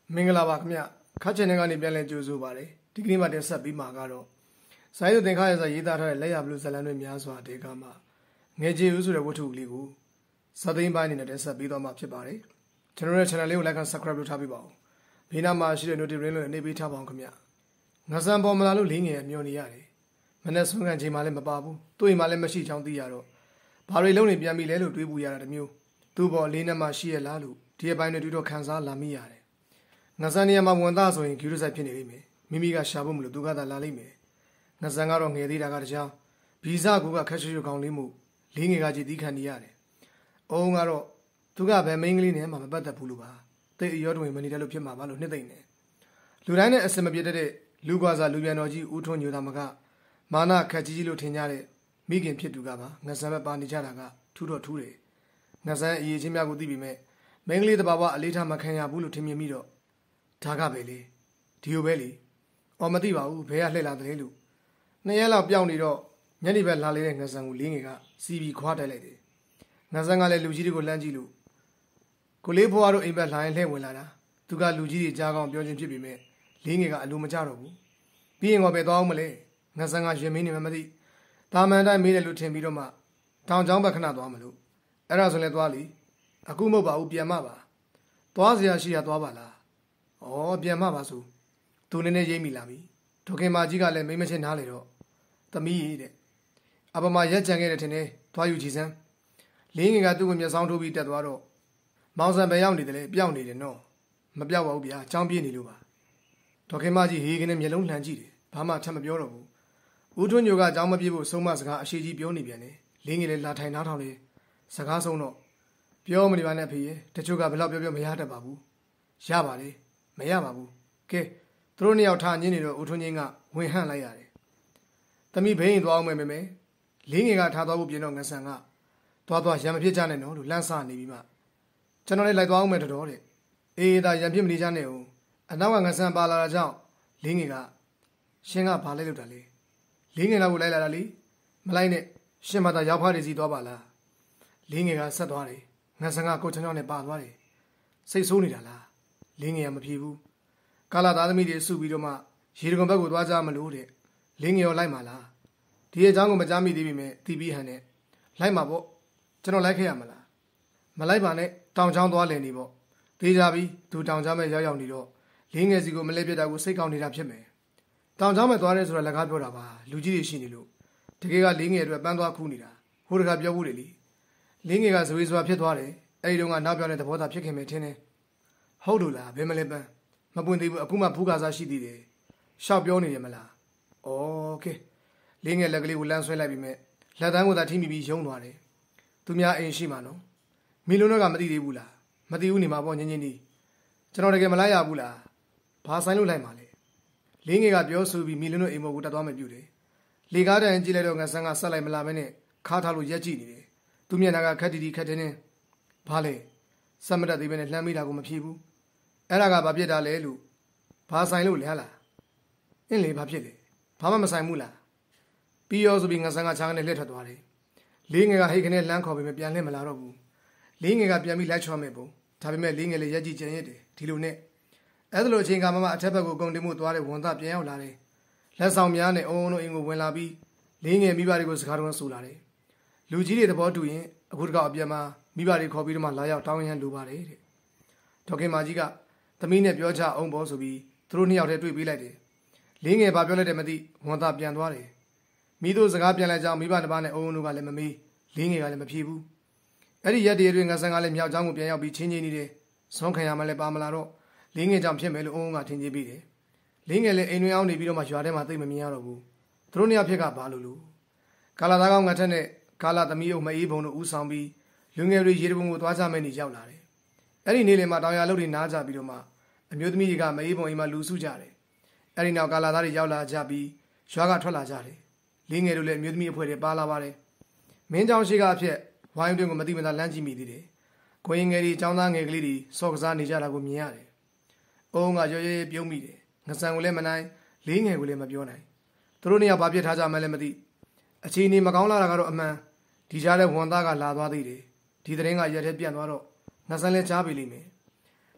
မင်္ဂလာပါခင်ဗျခါချင်တဲ့ကနေပြန်လဲကြိုးဆိုပါတယ်ဒီကနေ့မှတင်ဆက်ပြီးမှာကတော့စာရေးသင်ခါရစာရေးသားထားတဲ့လက်ရဘလူးဇလန်တွေများစွာတေကမှာငယ်ကြီးဦးဆိုတဲ့ဝတ္ထုလေးကိုစသိန်းပိုင်းအနေနဲ့တင်ဆက်ပြီးတော့မှဖြစ်ပါတယ်ကျွန်တော်ရဲ့ channel လေးကို like and subscribe လုပ်ထားပေးပါဦးဘေးနားမှာရှိတဲ့ notification လေးနှိပ်ပေးထားပါအောင်ခင်ဗျငါစံပေါ်မလာလို့လေးငယ်မျောနေရတယ်မနေ့ဆုံးကန်ချိန်မှလည်းမပါဘူးသူ့အိမ်မှာလည်းမရှိချောင်းသိရတော့ဘာတွေလုံးနေပြန်ပြီလဲလို့တွေးပူရတာတမျိုးသူ့ဘော်လေးနဲ့မှရှိရလားလို့ဒီအပိုင်းတွေတွေ့တော့ခံစားလာမိရတယ်ငါစံနေရာမှာဝန်သားဆိုရင်ဂီရုစိုက်ဖြစ်နေလိမ့်မယ်မိမိကရှာဖို့မလို့သူကသာလာလိမ့်မယ်ငါစံကတော့ငယ်သေးတာကတခြားဗီဇကူကခက်ရွှွှကောင်းလေးမှုလေးငယ်ကကြည်သီးခံနေရတယ်အုံးကတော့သူကဘယ်မိန်းကလေးနဲ့မှမပတ်သက်ဘူးလို့ပါတိတ်အရောတွင်မနေတယ်လို့ဖြစ်မှာပါလို့နှစ်သိမ့်နေလူတိုင်းနဲ့အစမပြေတဲ့လူကွာစာလူပြန်တော်ကြီးဦးထွန်းညိုသားမကမာနခက်ကြီးလို့ထင်ကြတဲ့မိခင်ဖြစ်သူကပါငါစံပဲပါနေကြတာကထူးတော့ထူးတယ်ငါစံအရေးချင်းများကိုသိပြီမဲ့မိန်းကလေးတဘာဝအလေးထားမခံရဘူးလို့ထင်မြင်ပြီးတော့ဒါကပဲလေဒီလိုပဲလေအော်မသိပါဘူးဘဲကလှည့်လာတယ်လို့နှစ်ရက်လောက်ပြောင်းနေတော့ညနေဘက်လာလေတဲ့ငဆန်ကိုလေးငယ်ကစီပြီးခွာတိုက်လိုက်တယ်ငဆန်ကလည်းလူကြီးတွေကိုလှမ်းကြည့်လို့ကိုလေးဖွားတို့အိမ်ဘက်လာရင်လှည့်ဝင်လာတာသူကလူကြီးတွေကြားကောင်းပြောချင်းဖြစ်ပေမဲ့လေးငယ်ကအလိုမကျတော့ဘူးပြီးရင်တော့ပဲသွားအောင်မလဲငဆန်ကရင်မင်းနေမှမသိတာမန်တိုင်းမေးတယ်လို့ထင်ပြီးတော့မှတောင်ချောင်းဘက်ခဏသွားမလို့အဲ့ဒါဆိုလည်းသွားလီအခုမဟုတ်ပါဘူးပြန်မပါသွားစရာရှိရသွားပါလားဩပြန်မပါဆိုသူနည်းနည်းရိပ်မိလာပြီဒုခင်မကြီးကလည်းမိမချင်းနားလေတော့သမီးရဲ့တဲ့အပမရက်ကြံခဲ့တဲ့ထင်တယ်သွားယူကြည့်စမ်းလေးငယ်ကသူ့ကိုမျက်စောင်းထိုးပြီးတက်သွားတော့မောင်ဆန်ပဲရောက်နေတယ်လေပြောင်းနေတယ်နော်မပြောက်ပါဘူးဗျာအချောင်းပြေးနေလို့ပါဒုခင်မကြီးဟေးကနေမျက်လုံးလှန်ကြည့်တယ်ဘာမှထပ်မပြောတော့ဘူးဦးထွန်းညိုကအချောင်းမပြေးဖို့ဆုံးမစကားအရှိကြီးပြောနေပြန်တယ်လေးငယ်လည်းလာထိုင်နားထောင်လေစကားဆုံးတော့ပြောမနေပါနဲ့ဖေးတချို့ကဘယ်တော့ပြောမရတတ်ပါဘူးရပါလေမရပါဘူးကဲသူတို့နှစ်ယောက်ထားညင်းနေတော့ဦးထွန်းချင်းကဝင်ဟန့်လိုက်ရတယ်သမီးဘိန်းသွားအောင်မယ်မေလေးငယ်ကထားသွားဖို့ပြင်တော့ငဆန်ကသွားရံမဖြစ်ကြနဲ့နော်လို့လန့်ဆနေပြီးမှကျွန်တော်လည်းလိုက်သွားအောင်မယ်တော်တဲ့အေးဒါရံဖြစ်မနေကြနဲ့ဦးအနောက်ကငဆန်ပါလာတာကြောင့်လေးငယ်ကရှင်ကဘာလဲလို့တာလဲလေးငယ်ကိုလိုက်လာတာလေမလိုက်နဲ့ရှင်မသာရောက်ဖားနေစီသွားပါလားလေးငယ်ကဆက်သွားတယ်ငဆန်ကကိုချောင်းချောင်းနဲ့ပါသွားတယ်စိတ်ဆိုးနေတာလားလေးငယ်ကမဖြေဘူးကာလာသားသမီးတွေစုပြီးတော့မှရေတံခွန်ဘက်ကိုသွားကြမလို့တဲ့လေးငယ်ရောလိုက်မှာလားဒီအကြောင်းကိုမကြားမိသေးပေမဲ့တီးပြီးဟန်နဲ့လိုက်မှာပေါ့ကျွန်တော်လိုက်ခဲ့ရမလားမလိုက်ပါနဲ့တောင်ချောင်းသွားလည်နေပေါ့သေးကြပြီသူတောင်ချောင်းမဲ့ရောက်နေတော့လေးငယ်စီကိုမလဲပြတ်တာကိုစိတ်ကောင်းနေတာဖြစ်မယ်တောင်ချောင်းမဲ့သွားတယ်ဆိုတော့လက်ကားပြောတာပါလူကြီးတွေရှိနေလို့တကယ်ကလေးငယ်အတွက်ပန်းသွားခူးနေတာဟိုတခါပြောဘူးလေလေးငယ်ကဇွေစွာဖြစ်သွားတယ်အဲ့ဒီတော့ကနောက်ပြောင်းတဲ့သဘောသားဖြစ်ခင်ပဲထင်တယ်ဟုတ်လို့လားဘယ်မလဲပန်းမပွင့်သေးဘူးအခုမှဖူးကားစားရှိသေးတယ်ရှောက်ပြောနေတယ်မလားโอเคလေးငယ်လက်ကလေးကိုလမ်းဆွဲလိုက်ပြီးမဲ့လက်တန်းကိုသာထိမိပြီးယုံသွားတယ်သူများအိမ်ရှိမှာနော်မီလုံးတော့ကမသိသေးဘူးလားမသိဘူးနေမှာပေါ့ညင်းချင်းဒီကျွန်တော်တကယ်မလိုက်ရဘူးလားဘာဆိုင်လို့လိုက်မှာလဲလေးငယ်ကပြောဆိုပြီးမီလုံးတို့အိမ်ပေါ်ကိုတက်သွားမှပြုတယ်လေကားတန်ကြည့်လိုက်တော့ငဆန်းကဆက်လိုက်မလာမဲနဲ့ခါထားလို့ရက်ကြည့်နေတယ်သူမျက်နှာကခက်တီတီခက်တင်းနေဘာလဲစက်မတက်သေးပဲနဲ့လှမ်းမိတာကိုမဖြေဘူးအဲ့ဒါကဘာဖြစ်တာလဲလို့ဘာဆိုင်လို့လဲဟလားအင်းလေဘာဖြစ်လဲဘာမှမဆိုင်ဘူးလားပြီးရောဆိုပြီးငဆန်းကချားကနေလှည့်ထွက်သွားတယ်လေးငယ်ကဟိတ်ခနဲ့လမ်းခေါ်ပြီးမပြန်လှည့်မလာတော့ဘူးလေးငယ်ကပြန်ပြီးလိုက်ချောမဲ့ပုံဒါပေမဲ့လေးငယ်လေးရက်ကြည့်ကျင်ရစ်တယ်ဒီလိုနဲ့အဲ့ဒါလိုအချိန်ကမှအထက်ဘက်ကိုကုန်တင်မှုသွားတဲ့ဝန်သားပြန်ရောက်လာတယ်လက်ဆောင်များနဲ့အုံတို့အင်းကိုဝင်လာပြီးလေးငယ်မိဘတွေကိုစကားတော်ဆူလာတယ်လူကြီးတွေသဘောတူရင်အခုတကောက်အပြန်မှာမိဘတွေခေါ်ပြီးတော့မှလာရောက်တောင်းရန်လိုပါတယ်တဲ့ဒေါခင်မကြီးကသမီးနဲ့ပြောချအောင်ပေါ်ဆိုပြီးသူတို့နှစ်ယောက်တည်းတွေ့ပေးလိုက်တယ်လေးငယ်ဘာပြောလိုက်တယ်မသိဝန်သားပြန်သွားတယ်မိတို့စကားပြန်လိုက်ကြအောင်မိဘတစ်ပါးနဲ့အုံတို့ကလည်းမမေးလေးငယ်ကလည်းမဖြေဘူးအဲ့ဒီရက်တည်းအတွင်းငဆန်ကလည်းမြောက်ချောင်းကိုပြန်ရောက်ပြီးချင်းချင်းနေတယ်ဆွမ်းခံရမှလည်းပါမလာတော့လေးငယ်ကြောင့်ဖြစ်မယ်လို့အုံကထင်ကြီးပြီးတယ်လေးငယ်လည်းအိမ်တွင်အောင်နေပြီးတော့မှရွာထဲမှာသိမမြင်ရတော့ဘူးသူတို့နှစ်ယောက်ဖြစ်ကဘာလို့ကာလာသားကောင်းငါထက်နဲ့ကာလာသမီးအုပ်မအေးဘုံတို့ဦးဆောင်ပြီးလူငယ်တွေရေတံခွန်ကိုသွားကြမဲ့နေရောက်လာတယ်အဲ့ဒီနေ့လေမှာတောင်ရလုတ်တွေနားကြပြီးတော့မှအမျိုးသမီးတွေကမအေးဘုံအိမ်မှာလူစုကြတယ်အဲ့ဒီနောက်ကာလာသားတွေရောက်လာကြပြီးရွာကထွက်လာကြတယ်လေးငယ်တို့လည်းအမျိုးသမီးအဖွဲ့တွေပါလာပါတယ်မင်းကြောင်ရှိကအဖြစ်ဝိုင်းတွင်ကိုမတိမသားလမ်းကြည့်မိသေးတယ်ကိုရင်ငယ်တွေចောင်းသားငယ်ကလေးတွေစော့ကစားနေကြတာကိုမြင်ရတယ်အုံးကရော်ရဲပြုံးမိတယ်ငဆန်ကိုလည်းမနိုင်လေးငယ်ကိုလည်းမပြောနိုင်သူတို့နှစ်ယောက်ဘာပြစ်ထားကြမှလည်းမသိအခြေအနေမကောင်းလာတာကတော့အမှန်ဒီကြားထဲဝန်သားကလာသွားသေးတယ်ဒီသတင်းကရက်ထဲပြန့်သွားတော့ငဆန်လည်းကြားပြီလိမ့်မယ်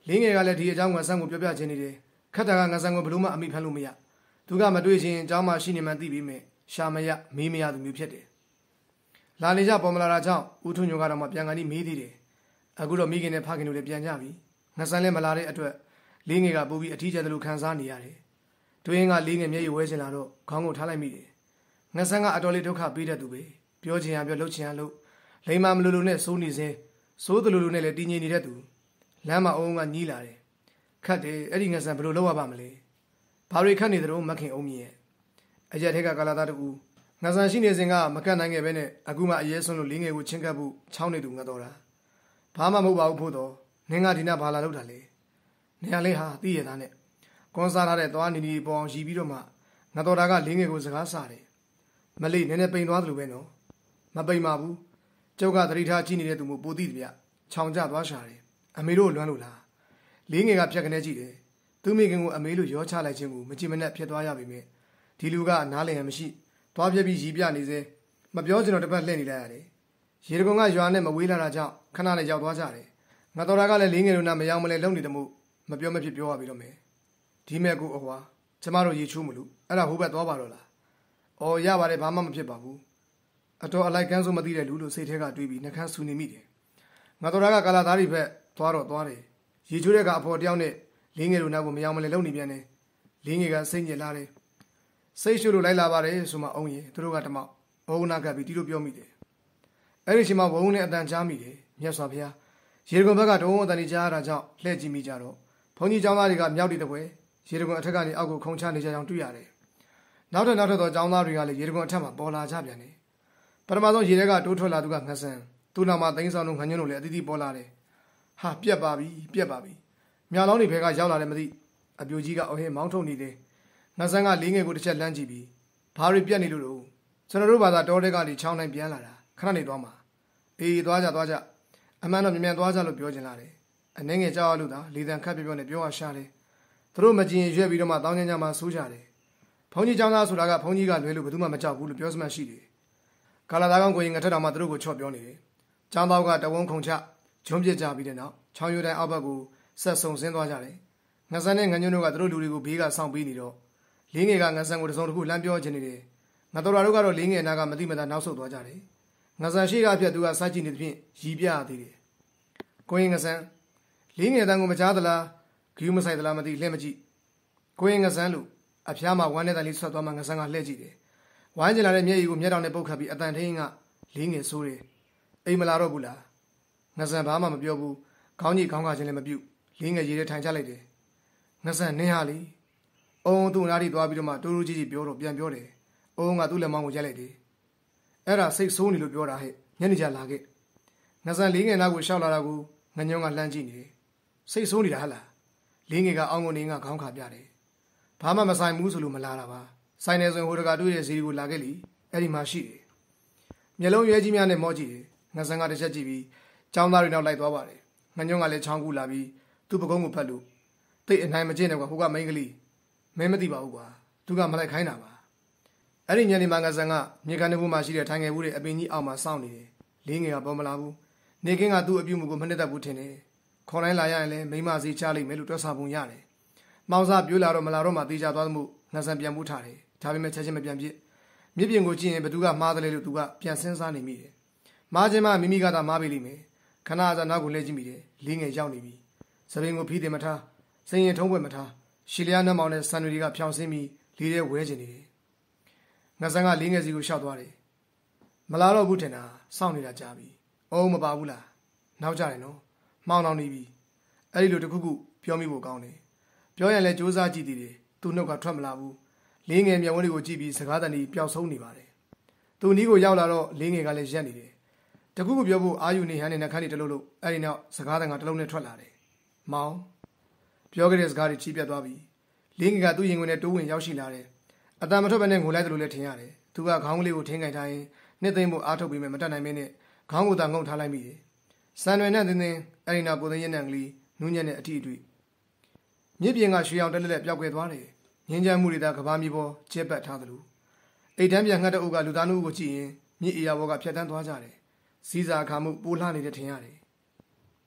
လင်းငယ်ကလည်းဒီအကြောင်းငါဆန်းကိုပြောပြခြင်းနေတယ်ခက်တာကငါဆန်းကိုဘလို့မှအမိဖမ်းလို့မရသူကမတွေ့ချင်းအကြောင်းမှရှိနေမှသိပြီးမြဲရှာမရမေးမရသူမျိုးဖြစ်တယ်လာနေကြပေါ်မလာတာကြောင့်ဦးထွန်းညိုကတော့မှပြန်ကန်ပြီးမေးသေးတယ်အခုတော့မိခင်နဲ့ဖခင်တို့လည်းပြန်ကြပြီငါဆန်းလည်းမလာတဲ့အတွက်လင်းငယ်ကပို့ပြီးအထီးကျတယ်လို့ခံစားနေရတယ်တွင်းကလင်းငယ်မျက်ရည်ဝဲချင်လာတော့ခေါင်းကိုထားလိုက်မိတယ်ငါဆန်းကအတော်လေးဒုက္ခပေးတတ်သူပဲပြောချင်ရပြောလှုပ်ချင်ရလှုပ်လိမ္မာမလူလူနဲ့စိုးနေစေစိုးတလူလူနဲ့လည်းတည်ငြိမ်နေတဲ့သူလမ်းမှာအုံးကညီးလာတယ်ခတ်တယ်အဲ့ဒီငါဆန်းဘယ်လိုလုပ်ရပါမလဲဘာတွေခတ်နေသလိုမခင်အုံးမြင်ရဲ့အရက်ထဲကကာလာသားတူငါဆန်းရှိနေစဉ်ကမကတ်နိုင်ခဲ့ပဲနဲ့အခုမှအရေးဆုံးလို့လင်းငယ်ကိုချင်းကပ်ဖို့ချောင်းနေသူငါတော်တာဘာမှမဟုတ်ပါဘူးဖို့တော့နင်းကဒီနာဘာလာလောက်တာလေနေရာလေးဟာသိရသားနဲ့ကွန်စားထားတဲ့သွားနီနီပေါ်အောင်ရီပြီးတော့မှငါတော်တာကလင်းငယ်ကိုစကားစားတယ်မလေးနည်းနည်းပိန်သွားသလိုပဲနော်မပိန်ပါဘူးကျုပ်ကသတိထားကြည့်နေတဲ့သူမျိုးပိုသိတယ်ဗျချောင်ကျသွားရှာတယ်အမေတို့လွမ်းလို့လားလင်းငယ်ကဖြတ်ကနေကြည့်တယ်သူမိခင်ကိုအမေလို့ရောချလိုက်ခြင်းကိုမကြည့်မနဲ့ဖြစ်သွားရပြီမြဲဒီလူကနားလည်ရမရှိသွားပြပြီးရီပြနေစေမပြောချင်တော့တစ်ပတ်လှည့်နေလိုက်ရတယ်ရေတကုံကရွာနဲ့မဝေးလာတာကြောင့်ခဏနဲ့ရောက်သွားကြတယ်ငါတော်တာကလည်းလင်းငယ်တို့နာမရောက်မလဲလုံနေတယ်မို့မပြောမဖြစ်ပြောရပြီတော့မယ်ဒီမဲ့ကိုအဟွာကျမတို့ရေချိုးမလို့အဲ့ဒါဟိုဘက်သွားပါတော့လားအော်ရပါတယ်ဘာမှမဖြစ်ပါဘူးအတော်အလိုက်ကန်းဆိုမသိတဲ့လူလို့စိတ်ထဲကတွေးပြီးနှကန်းဆူနေမိတယ်ငါတော်တာကကာလာသားတွေဘက်သွားတော့သွားတယ်ရေချိုးတဲ့ကအဖော်တယောက်နဲ့လင်းငယ်တို့နောက်ကိုမရောက်မလဲလုံနေပြန်တယ်လင်းငယ်ကစိတ်ညစ်လာတယ်စိတ်ရှုလို့လိုက်လာပါတယ်ဆိုမှအုံးရင်သူတို့ကတမောက်ဘုံနာကပ်ပြီးတီးလို့ပြောမိတယ်အဲ့ဒီချိန်မှာဘုံနဲ့အတန်ကြားမိတယ်မြတ်စွာဘုရားရေတကွန်ဘက်ကတုံးအတန်ကြီးကြားရတာကြောင့်လှည့်ကြည့်မိကြတော့ဘုန်းကြီးကျောင်းသားတွေကမြောက်တီတပွဲရေတကွန်အထက်ကနေအောက်ကိုခုံချနေကြအောင်တွေ့ရတယ်နောက်ထပ်သောကျောင်းသားတွေကလည်းရေတကွန်အထက်မှာပေါ်လာကြပြန်တယ်ပထမဆုံးရေထဲကတိုးထွက်လာသူကငဆန်းသူ့နောက်မှာသိန်းဆောင်တို့ငညွန့်တို့လည်းအသီးသီးပေါ်လာတယ်ဟာပြက်ပါပြီမြောင်လောင်းတွေဘက်ကရောက်လာတယ်မသိအပြိုကြီးကအဟင်းမောင်းထုတ်နေတယ်ငဆန်းကလေးငယ်ကိုတစ်ချက်လမ်းကြည့်ပြီးဘာတွေပြက်နေလို့လို့ကျွန်တော်တို့ဘာသာတောထဲကနေချောင်းတိုင်းပြန်လာတာခဏနေသွားမှာအေးသွားကြအမှန်တော့မြန်သွားကြလို့ပြောချင်လာတယ်အနှင်းငယ်ကြောက်ရလို့သာလေတံခတ်ပြောနဲ့ပြောရရှာတယ်သူတို့မကြင်ရွက်ပြီးတော့မှတောင်းကျမ်းကြမှာဆိုးကြတယ်ဘုန်းကြီးကျောင်းသားဆိုတာကဘုန်းကြီးကလွဲလို့ဘယ်သူမှမကြောက်ဘူးလို့ပြောစမှရှိတယ်ကာလာသားကောင်းကိုရင်ငထက်တော်မှသူတို့ကိုချော့ပြောနေတယ်ကျောင်းသားကတဝုံခုံချဂျွန်းပြစ်ကြပြီးတဲ့နောက်ချောင်းရိုးတိုင်းအောက်ဘက်ကိုဆက်ဆုံဆင်းသွားကြတယ်ငဆန်းနဲ့ငညွန့်တို့ကသူတို့လူတွေကိုဘေးကစောင့်ပေးနေတော့လင်းငယ်ကငဆန်းကိုတစုံတစ်ခုလမ်းပြောချင်နေတယ်ငါတော်တော်တို့ကတော့လင်းငယ်နာကမတိမတာနောက်ဆုတ်သွားကြတယ်ငဆန်းရှိကပြက်သူကစိုက်ကြည့်နေသဖြင့်ရီပြရသေးတယ်ကိုရင်ငဆန်းလင်းငယ်တန်းကိုမချားသလားဂယူးမဆိုင်သလားမသိလှည့်မကြည့်ကိုရင်ငဆန်းလို့အဖျားမှာဝမ်းနဲ့တန်လေးဆွတ်သွားမှငဆန်းကလှည့်ကြည့်တယ်ဝိုင်းကျင်လာတဲ့မျက်ရည်ကိုမျက်တောင်နဲ့ပုတ်ခတ်ပြီးအတန်ထင်းကလင်းငယ်ဆိုးတယ်အိမ်မလာတော့ဘူးလားငဆန်းဘာမှမပြောဘူးခေါင်းကြီးခေါင်းကချင်းလည်းမပြုတ်လင်းငယ်ရေထဲထိုင်ချလိုက်တယ်ငဆန်းနင်းဟာလေအုံသူ့နားထိသွားပြီးတော့မှတိုးတိုးကြီးပြောတော့ပြန်ပြောတယ်အုံကသူ့လက်မောင်းကိုရိုက်လိုက်တယ်အဲ့ဒါစိတ်ဆိုးနေလို့ပြောတာဟဲ့ညနေကျလာခဲ့ငဆန်းလင်းငယ်နားကိုရှောက်လာတာကိုငညုံကလှမ်းကြည့်နေတယ်စိတ်ဆိုးနေတာဟလားလင်းငယ်ကအောင်းကနေကခေါင်းခါပြတယ်ဘာမှမဆိုင်ဘူးဆိုလို့မလာတာပါဆိုင်နေဆိုရင်ဟိုတကတွေ့တဲ့ဇီကိုလာခဲ့လीအဲ့ဒီမှာရှိတယ်မျက်လုံးရွဲကြီးများနဲ့မော့ကြည့်တယ်ငဆန်းကတစ်ချက်ကြည့်ပြီးចောင်းသားတွေနောက်လိုက်သွားပါတယ်ငညုံကလည်းချောင်းကူလာပြီးသူ့ပကုံးကိုဖတ်လို့တိတ်အနိုင်မကျင့်တယ်ကွာဟိုကမိန်းကလေးမင်းမသိပါဘူးကွာသူကမလိုက်ခိုင်းတာပါအဲ့ဒီညနေမှာငဆန်းကမြေကန်တဘူးမှာရှိတဲ့ထိုင်ငယ်ဘူးတွေအပင်ကြီးအောက်မှာစောင့်နေတယ်လင်းငယ်ကပေါ်မလာဘူးနေကင်းကသူ့အပြုမှုကိုမနှစ်သက်ဘူးထင်တယ်ခေါ်တိုင်းလာရရင်လည်းမိမစီချလိမ့်မယ်လို့တွက်ဆပုံရတယ်မောင်စားပြိုးလာတော့မလာတော့မှတေးကြသွားမှုငဆန်းပြန်မှုထားတယ်ဒါပေမဲ့ချက်ချင်းမပြန်ပြစ်မြစ်ပြင်ကိုကြည့်ရင်ဘသူကမှားတယ်လေလို့သူကပြန်စဉ်းစားနေမိတယ်မားခြင်းမှမိမိကသာမားပေးလိမ့်မယ်ခဏအစားနောက်ကိုလှည့်ကြည့်မိတယ်လင်းငယ်ရောက်နေပြီစပင်ကိုဖီးတယ်မထားစိန်ရင်ထုံးပွဲမထားရှီလျားနှမောင်နဲ့ဆန်တွေကဖြောင်းဆင်းပြီးလေးထဲဝဲကျင်နေတယ်ငဆန်းကလင်းငယ်စီကိုရှောက်သွားတယ်မလာတော့ဘူးထင်တာစောင့်နေတာကြာပြီအုံးမပါဘူးလားနောက်ကြတယ်နော်မှောင်အောင်နေပြီအဲ့ဒီလိုတခုခုပြောမိဖို့ကောင်းတယ်ပြောရင်လည်းစူးစမ်းကြည့်သေးတယ်သူ့နှုတ်ကထွက်မလာဘူးလင်းငယ်မျက်ဝန်းတွေကိုကြည့်ပြီးစကားတန်ကြီးပျောက်ဆုံးနေပါတယ်သူနီးကိုရောက်လာတော့လင်းငယ်ကလည်းရက်နေတယ်တခုခုပြောဖို့အာယူနေဟန်နဲ့နှခမ်းနေတလို့လို့အဲ့ဒီနောက်စကားတန်ကတလုံးနဲ့ထွက်လာတယ်မောင်ပြောခဲ့တဲ့စကားတွေချီးပြတ်သွားပြီလင်းငယ်ကသူ့ရင်ခွင်နဲ့တိုးဝင်ရောက်ရှိလာတယ်အတန်မထွက်ဘဲနဲ့ငိုလိုက်တယ်လို့လည်းထင်ရတယ်သူကခေါင်းကလေးကိုထင်းကင်ထားရင်နှစ်သိမ့်ဖို့အားထုတ်ပြီးမှမတတ်နိုင်မင်းနဲ့ခေါင်းကိုသာငုံထားလိုက်မိတယ်စံရွယ်နဲ့တင်းတင်းအဲ့ဒီနောက်ကိုသိန်းရဲ့နံကလေးနူးညံ့တဲ့အထီးအတွေ့မြစ်ပြင်ကရွှေအောင်တက်လက်လက်ပျောက်ကွယ်သွားတယ်ငင်းချမ်းမှုတွေသာကဘာမြေပေါ်ကျက်ပတ်ထားသလိုအိတ်တန်းပြန်ငှက်တဲ့အုပ်ကလူသားနှုတ်ကိုကြည့်ရင်မြစ်အေယာဘောကဖြတ်တန်းသွားကြတယ်စီးစာအခါမှုပိုးလှနေတဲ့ထင်ရတယ်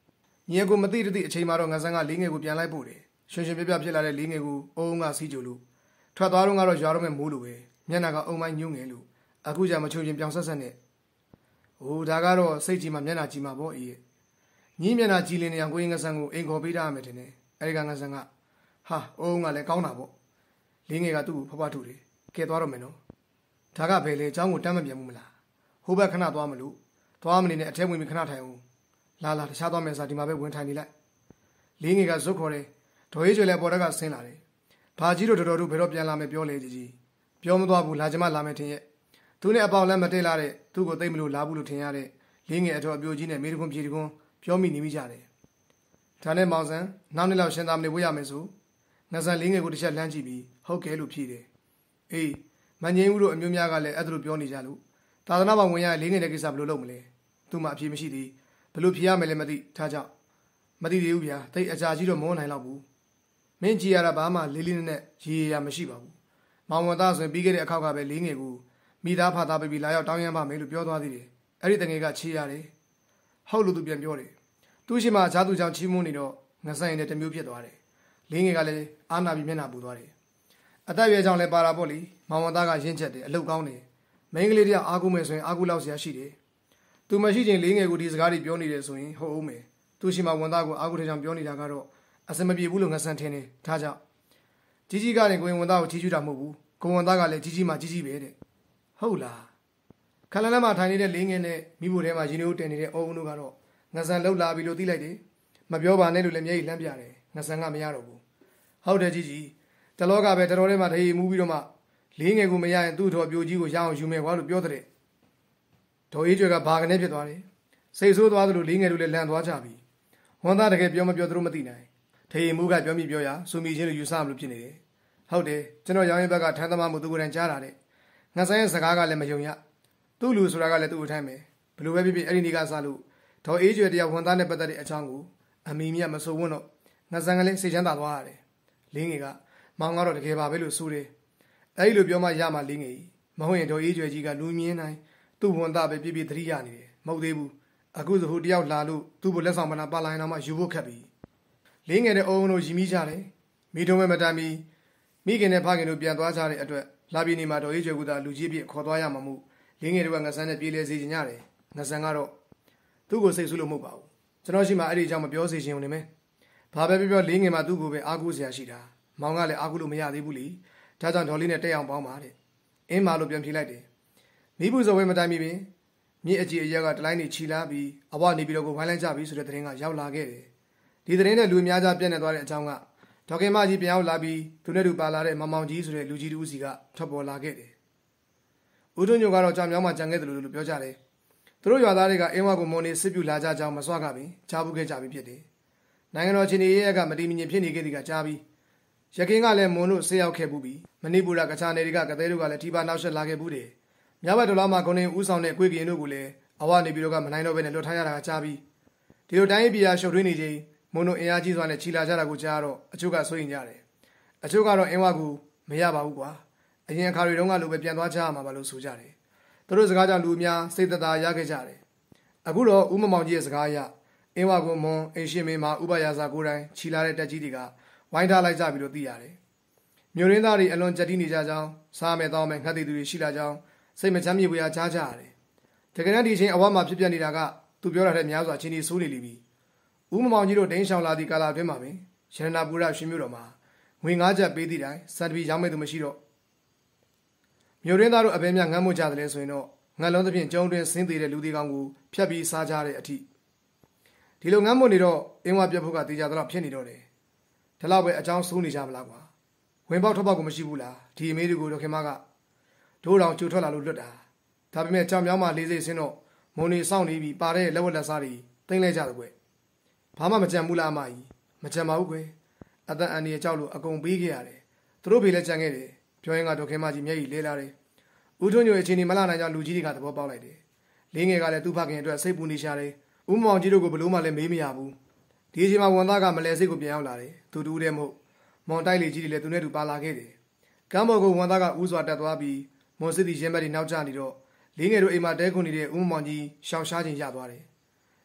ညီအကိုမသိတသိအချိန်မှာတော့ငါဆန်းကလေးငယ်ကိုပြန်လိုက်ပို့တယ်ရှင်ရှင်ပြပြဖြစ်လာတဲ့လေးငယ်ကိုအုံကစီးကြလို့ထွက်သွားတော့ကတော့ရွာတော့မဲ့မိုးလိုပဲမျက်နှာကအုံမိုင်းညှို့ငယ်လို့အခုကျမချုံချင်းပြောင်ဆက်ဆက်နဲ့ဟိုဒါကတော့စိတ်ကြီးမှမျက်နှာကြီးမှပေါ့အေးရဲ့ညီမျက်နှာကြီးလင်းနေအောင်ကိုရင်ငါဆန်းကိုအိမ်ခေါ်ပေးထားရမယ်တင်တယ်အဲဒီကငါဆန်းကဟာအုံကလည်းကောင်းတာပေါ့လေးငယ်ကသူ့ကိုဖွားဖွားထုတ်တယ်ကဲသွားတော့မယ်နော်ဒါကဘယ်လဲအเจ้าကိုတမ်းမပြန်ဘူးမလားဟိုဘက်ခဏသွားမလို့သွားမနေနဲ့အထဲဝင်ပြီးခဏထိုင်အောင်လာတခြားသွားမယ်စားဒီမှာပဲဝင်ထိုင်နေလိုက်လေးငယ်ကဇွတ်ခေါ်တယ်ဒေါ်ရေးကျွဲလည်းပေါ်တက်ကဆင်းလာတယ်ဘာကြီးတို့တော်တော်တို့ဘယ်တော့ပြန်လာမယ်ပြောလေကြီးပြောမသွားဘူးလာကြမလာမယ်ထင်ရဲ့သူနဲ့အပေါင်လည်းမတည့်လာတဲ့သူ့ကိုသိမ့်မလို့လာဘူးလို့ထင်ရတဲ့လေးငယ်အတော်အပြိုကြီးနဲ့မိတခွန်းပြေတခွန်းပြောမိနေမိကြတယ်ဒါနဲ့မောင်ဆန်းနောက်နေ့လောက်ရှင်သာမဏေဝေးရမယ်ဆိုငါဆန်လေးငယ်ကိုတစ်ချက်လှမ်းကြည့်ပြီးဟုတ်ကဲလို့ဖြေတယ်အေးမငြိမ်းဘူးတို့အမျိုးများကလည်းအဲ့ဒါလိုပြောနေကြလို့သာသနာ့ဘောင်ဝင်ရလေးငယ်တဲ့ကိစ္စဘယ်လိုလုပ်မလဲသူမှအဖြေမရှိသေးဘယ်လိုဖြေရမယ်လဲမသိထားကြောက်မသိသေးဘူးဗျာတိတ်အကြာကြီးတော့မဝနိုင်တော့ဘူးမင်းကြည်ရတာဘာမှလေးလေးနက်နက်ရေရမရှိပါဘူးမောင်ဝန်သားဆိုရင်ပြီးခဲ့တဲ့အခါကပဲလေးငယ်ကိုမိသားဖသားပြီးလာရောက်တောင်းရမ်းပါမယ်လို့ပြောသွားသေးတယ်အဲ့ဒီတငယ်ကချေရတယ်ဟုတ်လို့သူပြန်ပြောတယ်သူ့ရှိမှဈာသူကြောင့်ချီးမွမ်းနေတော့ငဆိုင်တဲ့တမျိုးဖြစ်သွားတယ်လေးငယ်ကလည်းအာနာပြီးမျက်နှာပူသွားတယ်အသက်ရွယ်ကြောင့်လည်းပါတာပေါ့လေမောင်ဝန်သားကရင့်ချက်တယ်အလုတ်ကောင်းတယ်မိန်းကလေးတယောက်အားကိုးမယ်ဆိုရင်အားကိုးလောက်စရာရှိတယ်သူမရှိချင်းလေးငယ်ကိုဒီစကားတွေပြောနေတယ်ဆိုရင်ဟုတ်အောင်မယ်သူရှိမှဝန်သားကိုအားကိုးတဲ့ကြောင့်ပြောနေတာကတော့အစမပြေဘူးလို့ငဆန်ထင်တယ်ဒါကြောင့်ကြီးကြီးကလည်းကိုရင်ဝန်သားကိုချီးကျူးတာမဟုတ်ဘူးကိုဝန်သားကလည်းကြီးကြီးမှကြီးကြီးပဲတဲ့ဟုတ်လားခလန်းလမ်းမှာထိုင်နေတဲ့လေးငယ်နဲ့မိဖို့ထဲမှာရင်တို့တင်နေတဲ့အုံတို့ကတော့ငဆန်လှုပ်လာပြီလို့သိလိုက်တယ်မပြောပါနဲ့လို့လည်းမျက်ရည်လှမ်းပြတယ်ငဆန်ကမရတော့ဘူးဟုတ်တယ်ကြီးကြီးတလောကပဲတတော်ထဲမှာတရေမူးပြီးတော့မှလေးငယ်ကိုမရရင်သူ့တော်ပြိုကြီးကိုရအောင်ယူမယ်ကွာလို့ပြောတဲ့ဒေါ်အေးကျွဲကဘာကနေဖြစ်သွားတယ်စိတ်ဆိုးသွားသလိုလေးငယ်တို့လည်းလန့်သွားကြပြီဝန်သားတကယ်ပြောမပြောသူတို့မသိနိုင်တရေမူးကပြောမိပြောရစူမီချင်းလို့ယူဆမလို့ဖြစ်နေတယ်ဟုတ်တယ်ကျွန်တော်ရောင်းရင်ဘက်ကထမ်းသမားမှုသူကိုယ်တိုင်ကြားတာတဲ့ငဆန်ရဲ့စကားကလည်းမယုံရသူ့လူဆိုတာကလည်းသူ့အထိုင်းပဲဘလို့ပဲဖြစ်ဖြစ်အဲ့ဒီနေ့ကစလို့ဒေါ်အေးကျွဲတရားဝန်သားနဲ့ပတ်သက်တဲ့အကြောင်းကိုအမီမြတ်မဆိုးဝန်းတော့ငဆန်ကလည်းစိတ်ချမ်းသာသွားရတယ်လေးငယ်ကမောင်ကတော့တကယ်ပါပဲလို့ဆိုတယ်အဲ့ဒီလိုပြောမှရမှလေးငယ်မဟုတ်ရင်ဒေါ်အေးကျွဲကြီးကလူမြင်နိုင်သူ့ဝန်သားပဲပြပြသတိရနေတယ်မဟုတ်သေးဘူးအခုဆိုဟိုတယောက်လာလို့သူ့ဘလက်ဆောင်မနာပါလာရင်တော့မှယူဖို့ခက်ပြီလေးငယ်တဲ့အုံတို့ရီမိကြတယ်မိထုံးမဲ့မတမ်းပြီးမိခင်နဲ့ဖခင်တို့ပြန်သွားကြတဲ့အတွက်လာပြည်နေမှာဒေါ်အေးကျွဲကသာလူကြီးပြခေါ်သွားရမှာမို့လေးငယ်တို့ကငဆန်းနဲ့ပြေးလဲစေချင်ကြတယ်ငဆန်းကတော့သူ့ကိုစိတ်ဆူလို့မဟုတ်ပါဘူးကျွန်တော်ရှိမှအဲ့ဒီအကြောင်းမပြောစေချင်ုံနေမယ်ဘာပဲပြောလေးငယ်မှာသူ့ကိုပဲအားကိုးစရာရှိတာမောင်ကလည်းအားကိုးလို့မရသေးဘူးလေဒါကြောင့်ဒေါ်လေးနဲ့တက်အောင်ပေါင်းပါတဲ့အင်းမာလို့ပြန်ဖြေလိုက်တယ်မိဘူးဇဝဲမတိုင်မီပင်မြစ်အကြီးအရက်ကတလိုင်းနေချီလာပြီးအဘနေပြီးတော့ကိုဝိုင်းလိုက်ကြပြီဆိုတဲ့သတင်းကရောက်လာခဲ့တယ်ဒီသတင်းနဲ့လူအများကြားပြန့်နေသွားတဲ့အကြောင်းကဒေါခင်မကြီးပြန်ရောက်လာပြီးသူနဲ့တူပါလာတဲ့မောင်မောင်ကြီးဆိုတဲ့လူကြီးတူစီကထွက်ပေါ်လာခဲ့တယ်ဦးထွန်းညိုကတော့ကြောင်မြောင်းမှာကြံခဲ့တယ်လို့ပြောကြတယ်သူတို့ရွာသားတွေကအင်းဝါကိုမွန်နေစစ်ပြူလာကြကြောင်းမစွာကပင်ကြားဘူးခဲ့ကြပြီဖြစ်တယ်နိုင်ငံတော်ချင်းရဲ့ကမတိမငြိမ်ဖြစ်နေခဲ့သည်ကကြားပြီးရခင်ကလည်းမွန်တို့ဆေးရောက်ခဲ့ဘူးပြီးမဏိပူရကချာနယ်တွေကကသေးတို့ကလည်းထိပါနောက်ဆက်လာခဲ့ဘူးတယ်မြဘဒေါ်လာမှာဂုံနေဦးဆောင်တဲ့အကွေးကင်တို့ကလည်းအဝနေပြီးတော့ကမနိုင်တော့ဘဲနဲ့လွတ်ထားရတာကကြားပြီးဒီလိုတိုင်းပြည်ရှုပ်ထွေးနေချိန်မွန်တို့အင်အားကြီးစွာနဲ့ခြိလာကြတာကိုကြားတော့အချို့ကစိုးရင်ကြတယ်အချို့ကတော့အင်းဝါကူမရပါဘူးကွာအရင်အခါတွေတုန်းကလိုပဲပြန်သွားကြရမှာပါလို့ဆိုကြတယ်သူတို့စကားကြောင့်လူအများစိတ်သက်သာရခဲ့ကြတယ်အခုတော့ဦးမမောင်ကြီးရဲ့စကားအရအင်းဝါကူမွန်အင်ရှင်မင်းမှာဥပယာစာကိုယ်တိုင်ခြိလာတဲ့တက်ကြီးတွေကဝိုင်းထားလိုက်ကြပြီလို့သိရတယ်မြို့ရင်းသားတွေအလွန်ကြက်တီးနေကြကြောင်းစားမယ်တောင်းမယ်ငှက်သေးသူတွေရှိလာကြောင်းစိတ်မချမ်းမြေပွေကြားကြရတယ်တကယ်တမ်းဒီအချိန်အဝါမှာဖြစ်ပြနေတာကသူပြောတာတဲ့များစွာချင်းဒီဆိုးနေလိမ့်ပြီဦးမမောင်ကြီးတို့ဒိန်းဆောင်လာသည့်ကာလအတွင်းမှာပင်ရတနာပူရရွှေမြို့တော်မှာငွေ9ကျပ်ပေးသည့်တိုင်စံတပီရောင်းမဲ့သူမရှိတော့မြို့ရင်းသားတို့အပဲများငမ်းမှုကြတယ်လဲဆိုရင်တော့ငတ်လုံးသဖြင့်ကျုံတွင်ဆင်းသေးတဲ့လူတွေကောင်ကိုဖျက်ပြီးစားကြတဲ့အထိဒီလိုငမ်းမှုနေတော့အင်းဝပြတ်ဖို့ကတေချာတော့ဖြစ်နေတော့တယ်ဒီလောက်ပဲအကြောင်းဆိုးနေကြမလားကွာဝင်ပေါက်ထွက်ပေါက်ကိုမရှိဘူးလားဒီအမေတွေကိုတော့ခင်မကဒိုးတော်ကြိုထွက်လာလို့လွတ်တာဒါပေမဲ့ကြောင်မြောင်းမှာလေးစိတ်ဆင်းတော့မုံနေစောင့်နေပြီးပါတဲ့လက်ဝက်လက်စားတွေသိမ့်လိုက်ကြတယ်ကွဘာမှမကြံဘူးလားအမကြီးမကြံပါဘူးကွအသက်အန္တရာယ်ကြောက်လို့အကုန်ပေးခဲ့ရတယ်သူတို့ဖေလည်းကြံခဲ့တယ်ပြောရင်ကတော့ခင်မကြီးမျက်ရည်လဲလာတယ်ဦးထွန်းညိုအချင်းဒီမလာနိုင်ကြောင်လူကြီးတွေကသဘောပေါက်လိုက်တယ်လေးငယ်ကလည်းသူ့ဖခင်အတွက်စိတ်ပူနေရှာတယ်ဦးမောင်ကြီးတို့ကဘလို့မှလည်းမေးမရဘူးဒီအချိန်မှာဝန်သားကမလဲစိတ်ကိုပြန်ရောက်လာတယ်သူတူးတယ်မဟုတ်မွန်တိုက်လေကြီးတွေလည်းသူနဲ့တူပါလာခဲ့တယ်ကမ်းပေါ်ကဝန်သားကဦးစွာတက်သွားပြီးမွန်စစ်တီရင်းဘက်တွေနောက်ကျနေတော့လေးငယ်တို့အိမ်မှာတဲခွန်နေတဲ့ဦးမောင်ကြီးရှောင်ရှားခြင်းရသွားတယ်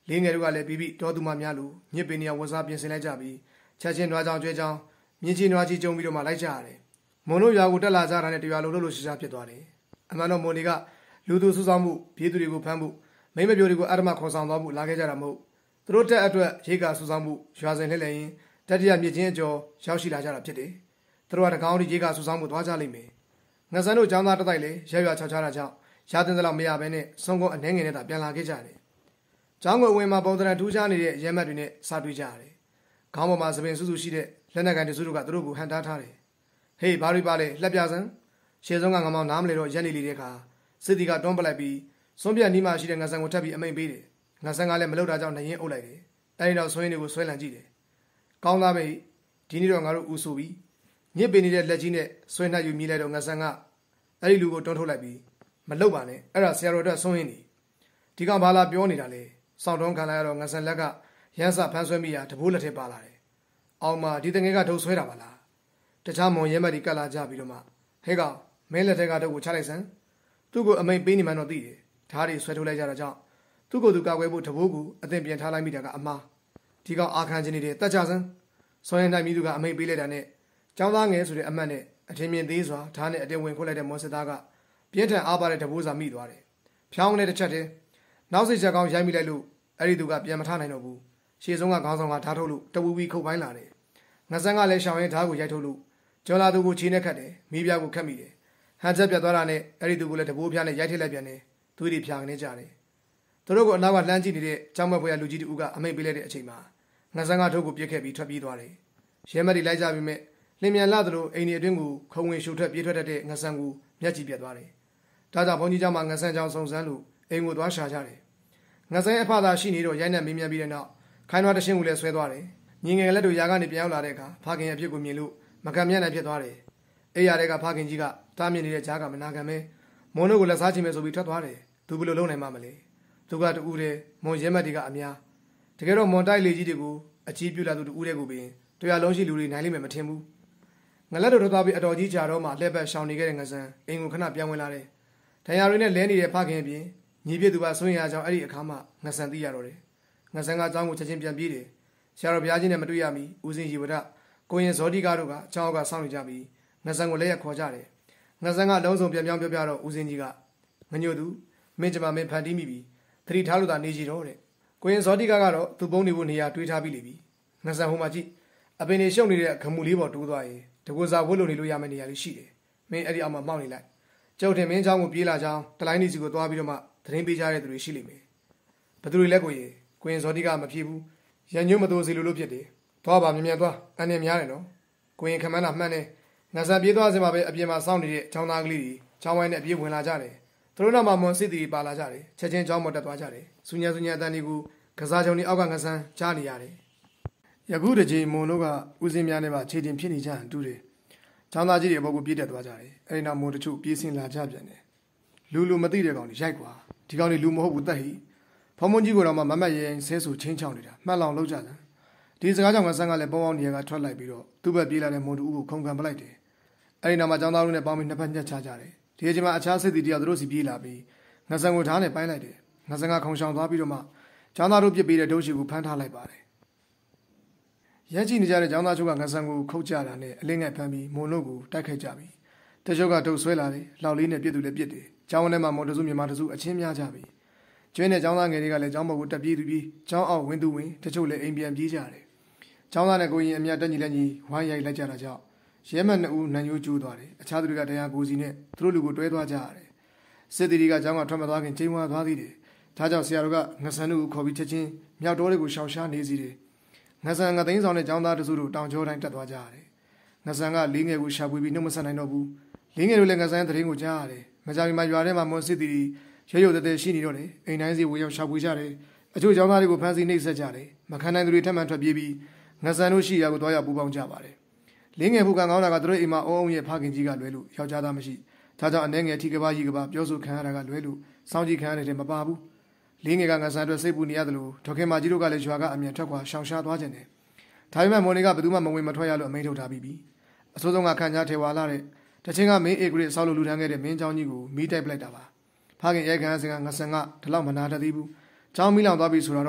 လေးငယ်တို့ကလည်းပြီးပြီးတော်သူမှများလို့ညစ်ပင်နေဝစားပြင်ဆင်လိုက်ကြပြီးချက်ချင်းနွားကြောင်ကျွဲကြောင်မြင်းကြီးနွားကြီးကျုံပြီးတော့မှလိုက်ကြရတယ်မွန်တို့ရွာကိုတက်လာကြတာနဲ့တရားလုံးလို့ရှာဖြစ်သွားတယ်အမှန်တော့မွန်တွေကလူသူစုဆောင်မှုပြည်သူတွေကိုဖမ်းဖို့မိမပြိုတွေကိုအဓမ္မခေါ်ဆောင်သွားဖို့လာခဲ့ကြတာမဟုတ်သူတို့တက်အတွက်ရေကာစုဆောင်မှုရွာစဉ်လှည့်လည်ရင်တတိယမြစ်ချင်းအကျော်ရောက်ရှိလာကြတာဖြစ်တယ်သူတို့ကတကောင်းဒီရေကာစုဆောင်မှုသွားကြလိမ့်မယ်ငဆန်းတို့ចောင်းသားတက်တိုက်လေရက်ရွာချောက်ချတာကြောင့်ရာတင်သလောက်မရဘဲနဲ့ဆုံးကုန်းအနှဲငယ်နဲ့သာပြန်လာခဲ့ကြတယ်။ကျောင်းကိုဝင်မှာပုံသဏ္ဍာန်ထူးခြားနေတဲ့ရဲမတ်တွေနဲ့စတွေ့ကြရတယ်။ခေါင်းပေါ်မှာသပင်စုစုရှိတဲ့လက်နက်ကန်တစုတို့ကသူတို့ကိုဟန်တားထားတယ်။ဟေးဘာတွေပါလဲလက်ပြစမ်းရှေ့ဆုံးကငမောင်းနားမလဲတော့ရက်နေလေတဲ့အခါစစ်တီကတွန်းပလိုက်ပြီးစွန့်ပြတ်နီးမှရှိတဲ့ငဆန်ကိုထပ်ပြီးအမိန်ပေးတယ်။ငဆန်ကလည်းမလုပ်တာကြောင့်နှရင်အုပ်လိုက်တယ်။အဲဒီတော့ဆွေးတွေကိုဆွဲလန့်ကြည့်တယ်။ကောင်းသားပဲဒီနေ့တော့ငါတို့ဦးဆိုပြီးညစ်ပင်နေတဲ့လက်ကြီးနဲ့ဆွဲနှက်ယူမြည်လိုက်တော့ငဆန်ကအဲ့ဒီလူကိုတွန်းထုတ်လိုက်ပြီးမလုပ်ပါနဲ့အဲ့ဒါဆရာတော်အတွက်ဆုံးရင်းနေဒီကောင်ဘာလာပြောနေတာလဲစောင့်တုံးခံလိုက်ရတော့ငဆန်လက်ကရမ်းစဖမ်းဆွဲမိရာတဘိုးလက်ထဲပါလာတယ်အောင်မဒီတငယ်ကထုတ်ဆွဲတာပါလားတခြားမွန်ရဲမက်ဒီကတ်လာကြပြီးတော့မှဟဲ့ကောင်မင်းလက်ထက်ကထုတ်ကိုချလိုက်စမ်းသူ့ကိုအမိန်ပေးနေမှတော့သိတယ်ဓာတ်တွေဆွဲထုတ်လိုက်ကြတာကြောင့်သူ့ကိုယ်သူကာကွယ်ဖို့တဘိုးကိုအသင်ပြန်ထားလိုက်မိတာကအမှားဒီကောင်အာခံခြင်းနေတဲ့တက်ကြစမ်းဆွဲနိုင်မိသူကအမိန်ပေးလိုက်တာနဲ့ចောင်းသားငယ်ဆိုတဲ့အမတ်နဲ့အထင်မြင်သေးစွာဓာတ်နဲ့အတင်းဝင်ခွက်လိုက်တဲ့မော်စစ်သားကပြင်းထန်အားပါတဲ့တဘိုးစာမိသွားတယ်။ဖြောင်းနဲ့တစ်ချက်တည်းနောက်စိတ်ချက်ကောင်းရိုက်မိလိုက်လို့အဲ့ဒီသူကပြန်မထနိုင်တော့ဘူး။ရှေ့ဆုံးကခေါင်းဆောင်ကဓာတ်ထုတ်လို့တဝူဝီခုတ်ပိုင်းလာတယ်။ငဆန်းကလည်းရှောင်းရင်ဓာတ်ကိုရိုက်ထုတ်လို့ကျော်လာသူကိုခြေနဲ့ခတ်တယ်။မိပြကိုခတ်မိတယ်။ဟန်ချက်ပြတ်သွားတာနဲ့အဲ့ဒီသူကိုလည်းတဘိုးဖျားနဲ့ရိုက်ထည့်လိုက်ပြန်တယ်။သွေးတွေဖြာနေကြတယ်။သူတို့ကိုအနောက်ကလှမ်းကြည့်နေတဲ့ကျောင်းမက်ဖွယ်လူကြီးတူကအမိတ်ပေးလိုက်တဲ့အချိန်မှာငဆန်းကထုတ်ကိုပြစ်ခဲ့ပြီးထွက်ပြေးသွားတယ်။ရဲမက်တွေလိုက်ကြပြီးမဲ့လင်မြန်လာသလိုအိမ်ဒီအတွင်းကိုခုံဝင်ရှုပ်ထွက်ပြေးထွက်တတ်တဲ့ငဆန်းကိုမျက်ကြည့်ပြတ်သွားတယ်။ဒါကြောင့်ဘုန်းကြီးကျောင်းမှာငဆန်းကျောင်းစုံစမ်းလို့အိမ်ကိုသွားရှာကြတယ်။ငဆန်းအဖသာရှိနေတော့ရိုက်နှက်မင်းမြန်ပြီးတဲ့နောက်ခိုင်းသွားတရှင်းကိုလည်းဆွဲသွားတယ်။ညီငယ်လက်တို့ຢာကနေပြန်ရောက်လာတဲ့အခါဖခင်ရဲ့အဖြစ်ကိုမြင်လို့မကံမျက်နှာဖြစ်သွားတယ်။အိယာတဲ့ကဖခင်ကြီးကတားမြင်နေတဲ့ကြားကမနာခံပဲမွန်တို့ကိုလက်စားချင်မယ်ဆိုပြီးထွက်သွားတယ်။သူဘယ်လိုလုပ်နိုင်မှမလဲ။သူကတူဦးတယ်မွန်ရဲမက်တွေကအများတကယ်တော့မွန်တိုက်လေကြီးတွေကိုအကြီးပြူလာသူတူဦးတဲ့ကိုပင်တရားလုံးရှိလူတွေနိုင်လိမ့်မယ်မထင်ဘူး။ငလက်တို့ထွက်သွားပြီးအတော်ကြီးကြာတော့မှလှည့်ပတ်ရှောင်နေခဲ့တဲ့ငဆန်းအိမ်ကိုခဏပြန်ဝင်လာတယ်။ဒဏ်ရာတွေနဲ့လဲနေတဲ့ဖခင်အပြင်ညီပြသူကဆွေးရကြောင်းအဲ့ဒီအခါမှငဆန်းသိရတော့တယ်။ငဆန်းကအကြောင်းကိုချက်ချင်းပြန်ပြေးတယ်။ဆရာတော်ဘုရားကြီးနဲ့မတွေ့ရမီဦးစင်ရီဝဒကိုရင်ဇောတိကားတို့ကအချောင်းကစောင့်နေကြပြီးငဆန်းကိုလက်ရခေါ်ကြတယ်။ငဆန်းကလုံးစုံပြန်ပြောင်းပြောပြတော့ဦးစင်ကြီးကငညို့သူမင်းကျမမင်းဖန်တီးမိပြီ။သတိထားလို့သာနေကြတော့တဲ့။ကိုရင်ဇောတိကားကတော့သူ့ပုံနေဖို့နေရာတွေးထားပြီးလိပြီ။ငဆန်းဟိုမှာကြည့်အပင်နေရှုပ်နေတဲ့ခမူလေးပေါ်တိုးသွားရင်တကူစားဝတ်လို့နေလို့ရမယ့်နေရာလေးရှိတယ်။မင်းအဲ့ဒီအောက်မှာမှောက်နေလိုက်။ကျုပ်တင်မင်းချောင်းကိုပြေးလာကြောင်းတလိုင်းနေစီကိုသွားပြီးတော့မှသတင်းပေးကြတဲ့သူတွေရှိလိမ့်မယ်။ဘသူတွေလဲကိုရင်ဇောတိကမဖြစ်ဘူး။ရန်ညွတ်မတိုးစီလို့ဖြစ်တယ်။သွားပါမြန်သွားအန်နေများတယ်နော်။ကိုရင်ခမန်းတာမှန်တယ်။ငါစားပြေးသွားစင်မှာပဲအပြင်မှာစောင့်နေတဲ့ချောင်းသားကလေးတွေချောင်းဝိုင်းနဲ့အပြေးဝင်လာကြတယ်။သူတို့နောက်မှာမွန်စစ်တီပါလာကြတယ်။ချက်ချင်းချောင်းပေါ်တက်သွားကြတယ်။စူညာအတန်ဒီကိုကစားချုံဒီအောက်ကငဆန်းကြားနေရတယ်။ယခုတကြိမ်မွန်တို့ကဦးစင်းများနဲ့ပါခြေတင်ဖြစ်နေကြတူတယ်။ချောင်းသားကြီးတွေအပေါ်ကိုပြေးတက်သွားကြတယ်။အဲဒီနောက်မွန်တချို့ပြေးဆင်းလာကြပြန်တယ်။လူမသိတဲ့ကောင်တွေရိုက်ကွာ။ဒီကောင်တွေလူမဟုတ်ဘူးတက်ဟိ။ဖုံမွန်ကြီးကတော့မှမမတ်ရဲဆဲဆူချင်းချောင်းနေတာမှတ်လောင်လောက်ကြတယ်။ဒီစကားကြောင့်ငဆန်းကလည်းပေါပေါင်းနေရကထွက်လိုက်ပြီးတော့သူ့ဘက်ပြေးလာတဲ့မွန်တူဦးကိုခုံခံပလိုက်တယ်။အဲဒီနောက်မှာចောင်းသားတို့နဲ့ပေါင်းပြီးနှစ်ဖက်ညှက်ချကြတယ်။ဒီအချိန်မှာအခြားစစ်တီတယောက်တို့စီပြေးလာပြီးငဆန်းကိုဓာတ်နဲ့ပိုင်းလိုက်တယ်။ငဆန်းကခုံရှောင်သွားပြီးတော့မှចောင်းသားတို့ပြစ်ပေးတဲ့ဒုံးရှိကိုဖမ်းထားလိုက်ပါတယ်။ရက်ကြည့်နေကြတဲ့ចောင်းသားချုပ်ကငဆန်းကိုခုတ်ကြတာနဲ့အလင်းငယ်ဖမ်းပြီးမွန်တို့ကိုတိုက်ခိုက်ကြပြီးတချို့ကဒုတ်ဆွဲလာတယ်။လောက်လေးနဲ့ပြစ်သူလည်းပြစ်တယ်။ကျောင်းထဲမှာမွန်တစုမြန်မာတစုအချင်းများကြပြီ။ကျွင်းတဲ့ចောင်းသားငယ်တွေကလည်းကျောင်းပေါ်ကိုတက်ပြေးသူပြီးကျောင်းအောက်ဝင်သူဝင်တချို့လည်းအိမ်ပြန်ပြေးကြတယ်။ကျောင်းသားနဲ့ကိုရင်အမြတ်တက်ညီလက်ညီဝိုင်းရိုက်လိုက်ကြတာကြောင့်ရဲမက်နှစ်ဦးနန်ယိုးကျိုးသွားတယ်။အခြားသူတွေကတရားကိုစီနဲ့သူတို့လူကိုတွဲသွားကြရတယ်။စစ်တီတွေကကျောင်းကထွက်မသွားခင်ချိန်ဝါသွားသေးတယ်။ဒါကြောင့်ဆရာတော်ကငဆန်းတို့ကိုခေါ်ပြီးချက်ချင်းမြောက်တော်တွေကိုရှောင်ရှားနေစီတယ်။ငဆန်းငသိန်းဆောင်တဲ့ကျောင်းသားတစုတို့တောင်ကျောတိုင်းတက်သွားကြရတယ်။ငဆန်းကလေးငယ်ကိုရှာဖွေပြီးနှုတ်မဆက်နိုင်တော့ဘူး။လေးငယ်တို့လည်းငဆန်းသတင်းကိုကြားရတယ်။မကြမီမှာရွာထဲမှာမွန်စစ်တီရဲရုပ်တဲ့ရှိနေတော့တယ်။အိမ်တိုင်းစီဝင်ရောက်ရှာဖွေကြတယ်။အချို့ကျောင်းသားတွေကိုဖမ်းဆီးနှိပ်စက်ကြတယ်။မခံနိုင်သူတွေထပ်မံထွက်ပြေးပြီးငဆန်းတို့ရှိရာကိုသွားရောက်ပူးပေါင်းကြပါတယ်။လေးငယ်ဖူကငောင်းတာကသူတို့အိမ်မှာအုံရဲ့ဖခင်ကြီးကလွဲလို့ယောက်ျားသားမရှိ။ဒါကြောင့်အနေငယ်ထိကပါကြီးကပါပြောဆိုခံရတာကလွဲလို့စောင်းကြီးခံရတဲ့မပါဘူး။လေးငယ်ကငဆန်းအတွက်စိတ်ပူနေရတယ်လို့ဒေါခင်မကြီးတို့ကလည်းရွာကအမြန်ထွက်ခွာရှောင်ရှားသွားကြတယ်။ဒါပေမဲ့မော်နေကဘယ်သူမှမဝင်မထွက်ရလို့အမိန့်ထုတ်ထားပြီးပြီ။အစိုးဆုံးကခံကြားထေဝါလာတဲ့တချင်းကမင်းအေဂရစ်ဆောက်လို့လူထမ်းခဲ့တဲ့မင်းเจ้าကြီးကိုမိတိုက်ပလိုက်တာပါ။ဖခင်ရဲခံစင်ကငဆန်ကဒီလောက်မနာတတ်သေးဘူး။เจ้าမီးလောင်သွားပြီဆိုတော့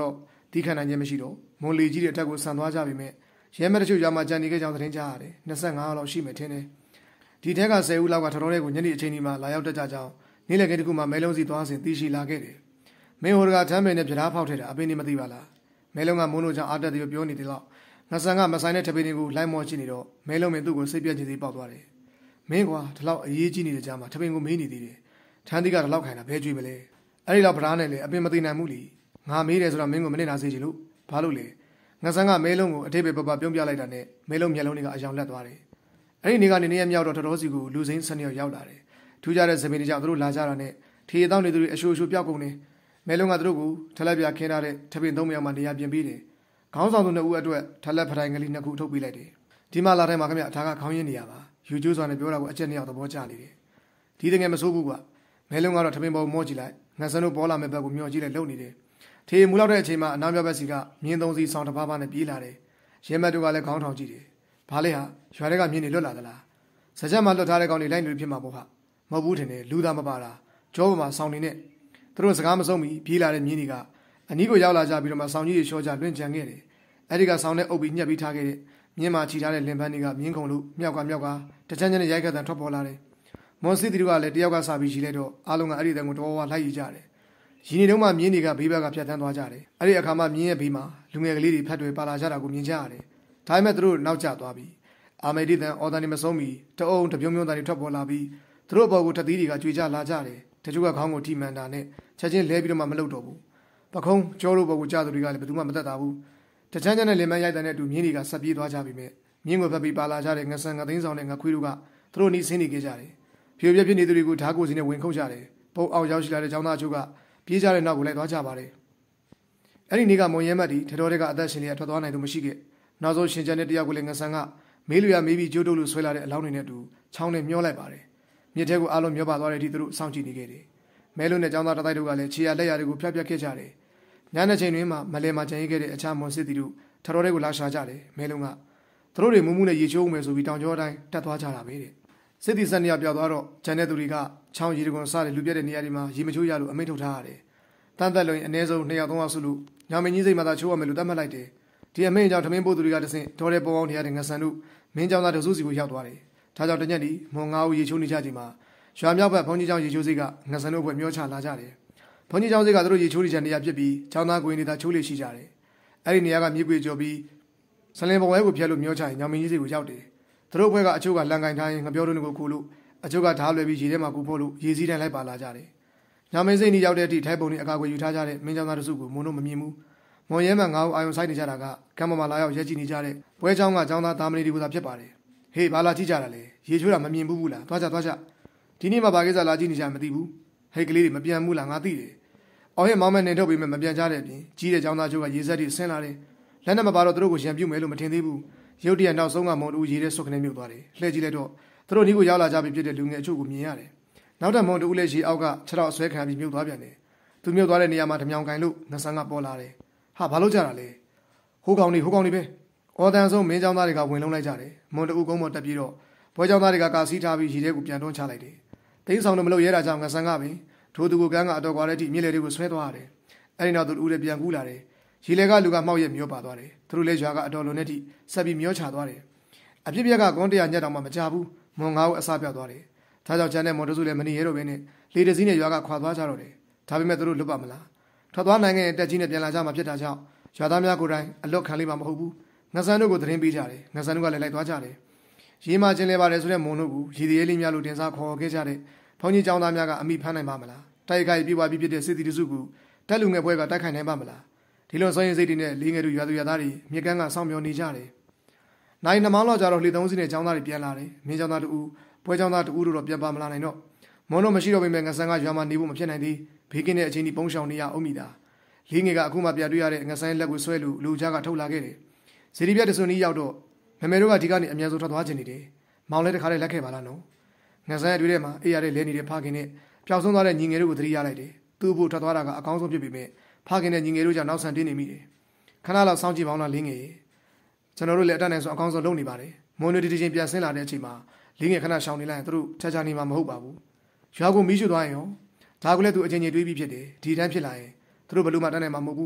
တီးခန့်နိုင်ခြင်းမရှိတော့မွန်လီကြီးတွေအထက်ကိုဆန်သွားကြပြီမဲ့ရဲမတချို့ရွာမှာကြံနေခဲ့ကြောင်းသတင်းကြားရတယ်25လောက်ရှိမယ်ထင်တယ်ဒီထဲက10ဦးလောက်ကထတော်တွေကိုညနေအချိန်ဒီမှာလာရောက်တက်ကြကြောင်းနေ့လည်ခင်းတစ်ခုမှာမဲလုံးစီသွားစဉ်သိရှိလာခဲ့တယ်မင်းဟိုကထမ်းပင်နဲ့ပြဓာဖောက်ထဲတာအပင်နေမသိပါလားမဲလုံးကမုန်းလို့ကြောင့်အာတက်တယ်ပြောနေတယ်လို့ငဆန်ကမဆိုင်တဲ့ထပင်းတွေကိုလိုက်မော့ကြည့်နေတော့မဲလုံးမင်းသူ့ကိုစိတ်ပြည့်ခြင်းစီပေါက်သွားတယ်မင်းကွာဒီလောက်အရေးကြီးနေတဲ့ကြားမှာထပင်းကိုမေးနေသေးတယ်ထန်းသီးကဒီလောက်ခိုင်တာဘဲကြွေးမလဲအဲ့ဒီလောက်ဗရားနဲ့လေအပင်မသိနိုင်ဘူးလीငါမေးတယ်ဆိုတော့မင်းကိုမနစ်နာစေချင်လို့ဘာလို့လဲငဆန်ကမဲလုံးကိုအထိပ္ပယ်ပပပြုံးပြလိုက်တာနဲ့မဲလုံးမျက်လုံးတွေကအယောင်လက်သွားတယ်အဲ့ဒီနေ့ကနေနေ့ရက်မြောက်တော့ထတော်စီကိုလူစိမ်း12ယောက်ရောက်လာတယ်ထူးခြားတဲ့ဇမင်းတွေကြောင့်သူတို့လာကြတာနဲ့ထီရတောင်းနေသူတွေအရှိုးရှိုးပြောက်ကုန်နေမဲလုံးကသူတို့ကိုထလက်ပြခင်းထားတဲ့ထပင်း3ယောက်မှနေရာပြင်ပေးတယ်ခေါင်းဆောင်သူ2ဦးအတွက်ထလက်ဖထိုင်ကလေး2ခုထုတ်ပေးလိုက်တယ်ဒီမှာလာတိုင်းမှာခင်ဗျအထားကခေါင်းရင်းနေရပါယူကျိုးစွာနဲ့ပြောတာကိုအချက်2ယောက်သဘောကျနေတယ်ဒီတကယ်မဆိုးဘူးကွာမဲလုံးကတော့ထပင်းပေါ်မော့ကြည့်လိုက်ငဆန်တို့ပေါ်လာမဲ့ဘက်ကိုမျောကြည့်လိုက်လုံနေတယ်ထေမူလောက်တဲ့အချိန်မှာအနောက်မြောက်ဘက်စီကမြင်း3စီဆောင်တစ်ပါးပါးနဲ့ပြေးလာတယ်ရဲမတ်တို့ကလည်းခေါင်းထောင်ကြည့်တယ်ဘာလဲဟာရွာတွေကမြင်းနေလွတ်လာသလားစကြက်မှာလွတ်ထားတဲ့ကောင်တွေလိုက်နေဖြစ်မှာပေါ့ဟာမဟုတ်ဘူးထင်တယ်လူသားမပါတာကြောပေါ်မှာဆောင်းနေနဲ့သူတို့စကားမဆုံးမီပြေးလာတဲ့မြင်းတွေကအနီးကိုရောက်လာကြပြီးတော့မှဆောင်းကြီးတွေရှော့ကြလွင့်ကြံခဲ့တယ်အဲ့ဒီကဆောင်းနဲ့အုပ်ပြီးညှက်ပြီးထားခဲ့တဲ့မြင်းမှာချီထားတဲ့လင်ပန်းတွေကမြင်းခုံလို့မြောက်ကတချမ်းချမ်းနဲ့ရိုက်ခတ်တဲ့ထွက်ပေါ်လာတယ်မွန်စစ်တီတို့ကလည်းတယောက်ကစာပြီးရှိလိုက်တော့အားလုံးကအဲ့ဒီတန်ကိုတော်ဝါလိုက်ရကြတယ်ရင်းနေတော့မှမြင်းတွေကဘေးဘက်ကဖြတ်တန်းသွားကြတယ်အဲ့ဒီအခါမှာမြင်းရဲ့ဘေးမှာလူငယ်ကလေးတွေဖတ်တွေပါလာကြတာကိုမြင်ကြရတယ်ဒါပေမဲ့သူတို့နောက်ကျသွားပြီအာမေဒီတန်အော်တန်နေမဆုံးမီတအုံတပြုံပြုံတန်တွေထွက်ပေါ်လာပြီးသူတို့အပေါ်ကိုထသီးတွေကကြွေကြလာကြတယ်တချို့ကခေါင်းကိုထိမှန်တာနဲ့ချက်ချင်းလဲပြီးတော့မှမလုပ်တော့ဘူးပခုံးကြောတို့ပေါ်ကိုကြားသူတွေကလည်းဘယ်သူမှမသက်တာဘူးတချမ်းချမ်းနဲ့လင်မန်းရိုက်တဲ့တူမြင်းတွေကဆက်ပြေးသွားကြပြီမဲ့မြင်းကိုဖက်ပြီးပါလာကြတဲ့ငဆန်ငသိန်းဆောင်နဲ့ငခွေးတို့ကသူတို့နီးဆင်းနေခဲ့ကြတယ်ဖြိုပြဖြစ်နေသူတွေကိုဓာတ်ကိုစီနဲ့ဝင်ခုတ်ကြတယ်ပုံအောင်ရောက်ရှိလာတဲ့ចောင်းသားချို့ကပြေးကြတဲ့နောက်ကိုလိုက်သွားကြပါတယ်အဲ့ဒီနေ့ကမွန်ရဲမတ်တီထတော်တွေကအသက်ရှင်လျက်ထွက်သွားနိုင်သူမရှိခဲ့နောက်ဆုံးရှင်ကျန်တဲ့တယောက်ကိုလည်းငဆန်ကမေးလူရမေးပြီးကျိုးတုပ်လို့ဆွဲလာတဲ့အလောင်းတွေနဲ့တူချောင်းနဲ့မျောလိုက်ပါတယ်မြစ်ထဲကိုအားလုံးမျောပါသွားတဲ့အထိသူတို့စောင့်ကြည့်နေခဲ့တယ်မဲလုံးနဲ့ចောင်းသားတတိုက်တို့ကလည်းခြေရလက်ရတွေကိုဖျက်ခဲ့ကြတယ်ညနေချိန်တွင်မှမလဲမှာကြံရခဲ့တဲ့အခြားမွန်စစ်တီတို့ထတော်တွေကိုလာရှာကြတယ်မဲလုံးကသူတို့တွေမူးမူးနဲ့ရေချိုးမယ်ဆိုပြီးတောင်ကျောအတိုင်းတက်သွားကြတာပဲတဲ့စစ်တီဆက်နေရပြောက်သွားတော့ဂျန်တဲ့သူတွေကချောင်းရီတကွန်စားတဲ့လူပြက်တဲ့နေရာတွေမှာရေမချိုးရလို့အမိန့်ထုတ်ထားရတယ်တန်တက်လို့အနည်းဆုံး2ယောက်3ယောက်စုလို့ညမင်းကြီးစိတ်မှသာချိုးရမယ်လို့တတ်မှတ်လိုက်တယ်ဒီအမိန့်ကြောင့်ထမင်းပို့သူတွေကတဆင့်ဒေါ်တဲ့ပေါ်အောင်တရားတဲ့ငဆန်တို့မင်းเจ้าသားတို့စုစီကိုရောက်သွားတယ်ဒါကြောင့်တညက်ဒီမွန်9ဦးရေချိုးနေကြချိန်မှာရွာမြောက်ဘက်ဘုန်းကြီးเจ้าရေချိုးစိတ်ကငဆန်တို့ဘွယ်မျောချလာကြတယ်ဘုန်းကြီးเจ้าစိတ်ကသူတို့ရေချိုးနေကြနေရဖြစ်ပြီးเจ้าသားကိုင်းနေတာချိုးလေရှိကြတယ်အဲ့ဒီနေရာကမြေကွေကျော်ပြီးဆလင်ဘဝဲကိုဖျက်လို့မျောချရင်ညမင်းကြီးစိတ်ကိုရောက်တယ်သူတို့ဘွဲကအချို့ကလန်ကင်ထားရင်ငပြောတို့ကိုကူလို့အချို့ကဓာတ်လွယ်ပြီးရေထဲမှာကူဖို့လို့ရေစည်းတိုင်းလိုက်ပါလာကြတယ်ညမင်းစိတ်နီးရောက်တဲ့အထိထိုက်ပုံနဲ့အကာအကွယ်ယူထားကြတဲ့မင်းเจ้าသားတို့စုကိုမွန်တို့မမြင်ဘူးမွန်ရဲမှန်9ဦးအာယုံဆိုင်နေကြတာကကံပေါ်မှာလာရောက်ရဲကြည့်နေကြတဲ့ပွဲเจ้าကเจ้าသားသားမဏေတွေကသာဖြစ်ပါတယ်ဟေးဘာလာကြည့်ကြတာလဲရေချိုးတာမမြင်ဘူးလားသွားကြဒီနေ့မှဘာကိစ္စလာကြည့်နေကြမသိဘူးဟဲ့ကလေးတွေမပြန်ဘူးလားငါသိတယ်အော်ဟဲ့မောင်မဲနေထုတ်ပြီးမှမပြန်ကြတဲ့အပြင်ကြီးတဲ့เจ้าသားချိုးကရေစက်တွေဆင်းလာတယ်လက်နဲ့မပါတော့သူတို့ကိုရံပြုတ်မယ်လို့မထင်သေးဘူးရုတ်တရက်နောက်ဆုံးကမုံတူရေထဲဆွတ်ခနဲ့မြုပ်သွားတယ်လှည့်ကြည့်လိုက်တော့သူတို့နီးကိုရောက်လာကြပြီဖြစ်တဲ့လူငယ်အချို့ကိုမြင်ရတယ်နောက်တဲ့မုံတူလည်းရေအောက်ကခြေထောက်အဆွဲခံပြီးမြုပ်သွားပြန်တယ်သူမြုပ်သွားတဲ့နေရာမှာဓမြောင်ကင်လို့ငဆန်ကပေါ်လာတယ်ဟာဘာလို့ကြတာလဲဟိုကောင်တွေပဲအော်တန်ဆုံးမင်းเจ้าသားတွေကဝင်လုံးလိုက်ကြတယ်မွန်တူကုန်းပေါ်တက်ပြီးတော့ဘွဲเจ้าသားတွေကကာစီးထားပြီးရေထဲကိုပြန်တွန်းချလိုက်တယ်တိန်းဆောင်တော့မလို့ရဲတာကြောင့်ငဆန်ကပင်ထိုးသူကိုကန်းကအတော်ကွာတဲ့အထိမြေလေတွေကိုဆွဲသွားရတယ်အဲ့ဒီနောက်သူတို့လည်းပြန်ကူးလာတယ်ရေလေကလူကမှောက်ရက်မျောပါသွားတယ်သူတို့လည်းရွာကအတော်လုံးနဲ့ထိဆက်ပြီးမျောချသွားတယ်အဖြစ်ပြက်ကကွန်100ညက်တောင်မှမကြဘူးမွန်9ဦးအစားပြောက်သွားတယ်ဒါကြောင့်ကျန်တဲ့မော်တော်စုလည်းမနေရတော့ဘဲနဲ့လေတစည်းနဲ့ရွာကခွာသွားကြတော့တယ်ဒါပေမဲ့သူတို့လွတ်ပါမလားထွက်သွားနိုင်တဲ့တက်ကြီးနဲ့ပြန်လာကြမှာဖြစ်တာကြောင့်ရွာသားများကိုယ်တိုင်အလွတ်ခံလေးမှာမဟုတ်ဘူးငဆန်တို့ကိုသတင်းပေးကြတယ်ငဆန်တို့ကလည်းလိုက်သွားကြတယ်ရေမကျင်လဲပါတယ်ဆိုတဲ့မုံတို့ကိုရေသေးလေးများလို့တင်စားခေါ်ခဲ့ကြတဲ့ဘုန်းကြီးကျောင်းသားများကအမိဖမ်းနိုင်ပါမလားတိုက်ခိုက်ပြေးပွားပြီးဖြစ်တဲ့စစ်တီတစုကိုတက်လူငယ်ဘွဲကတိုက်ခိုက်နိုင်ပါမလားဒီလိုဆိုရင်စိတ်တွေနဲ့လေးငယ်တို့ရွာသူရွာသားတွေမြေကမ်းကစောင့်မျှော်နေကြတယ်နိုင်နှမောင်းလောက်ကြတော့လှေသုံးစီးနဲ့ကျောင်းသားတွေပြန်လာတယ်မင်းကျောင်းသားတူပွဲကျောင်းသားတူတို့တော့ပြန်ပါမလာနိုင်တော့မုံတို့မရှိတော့ပေမဲ့ငဆန်ကရွာမှာနေဖို့မဖြစ်နိုင်သေးဘေးကင်းတဲ့အချိန်ဒီပုံရှောင်နေရအောင်မိတာလေးငယ်ကအခုမှပြတွေ့ရတဲ့ငဆန်လက်ကိုဆွဲလို့လူကြားကထုတ်လာခဲ့တယ်စီရီပြတ်တစွန်ကြီးရောက်တော့မမေတို့ကဒီကနေအများဆုံးထွက်သွားခြင်းနေတယ်မောင်လည်းတခါလေးလက်ခဲ့ပါလားနော်ငဆန်ရဲ့တွေ့ထဲမှာအေးရတဲ့လဲနေတဲ့ဖခင်နဲ့ပျောက်ဆုံးသွားတဲ့ညီငယ်တို့ကိုသတိရလိုက်တယ်သူ့ဖို့ထွက်သွားတာကအကောင်းဆုံးဖြစ်ပေမဲ့ဖခင်နဲ့ညီငယ်တို့ကြောင့်နောက်ဆန်တင်းနေမိတယ်ခဏလောက်စောင့်ကြည့်ပေါင်းလားလေးငယ်ကျွန်တော်တို့လည်းအတတ်နိုင်ဆုံးအကောင်းဆုံးလုပ်နေပါတယ်မွန်တို့ဒီချင်းပြန်ဆင်းလာတဲ့အချိန်မှာလေးငယ်ခဏရှောင်နေလိုက်ရင်သူတို့ချာချာနေမှာမဟုတ်ပါဘူးရွာကိုမီးရှို့သွားရင်ရောဒါကလည်းသူအချင်းချင်းတွေးပြီးဖြစ်တယ်ဒီတန်းဖြစ်လာရင်သူတို့ဘယ်လိုမှတတ်နိုင်မှာမဟုတ်ဘူး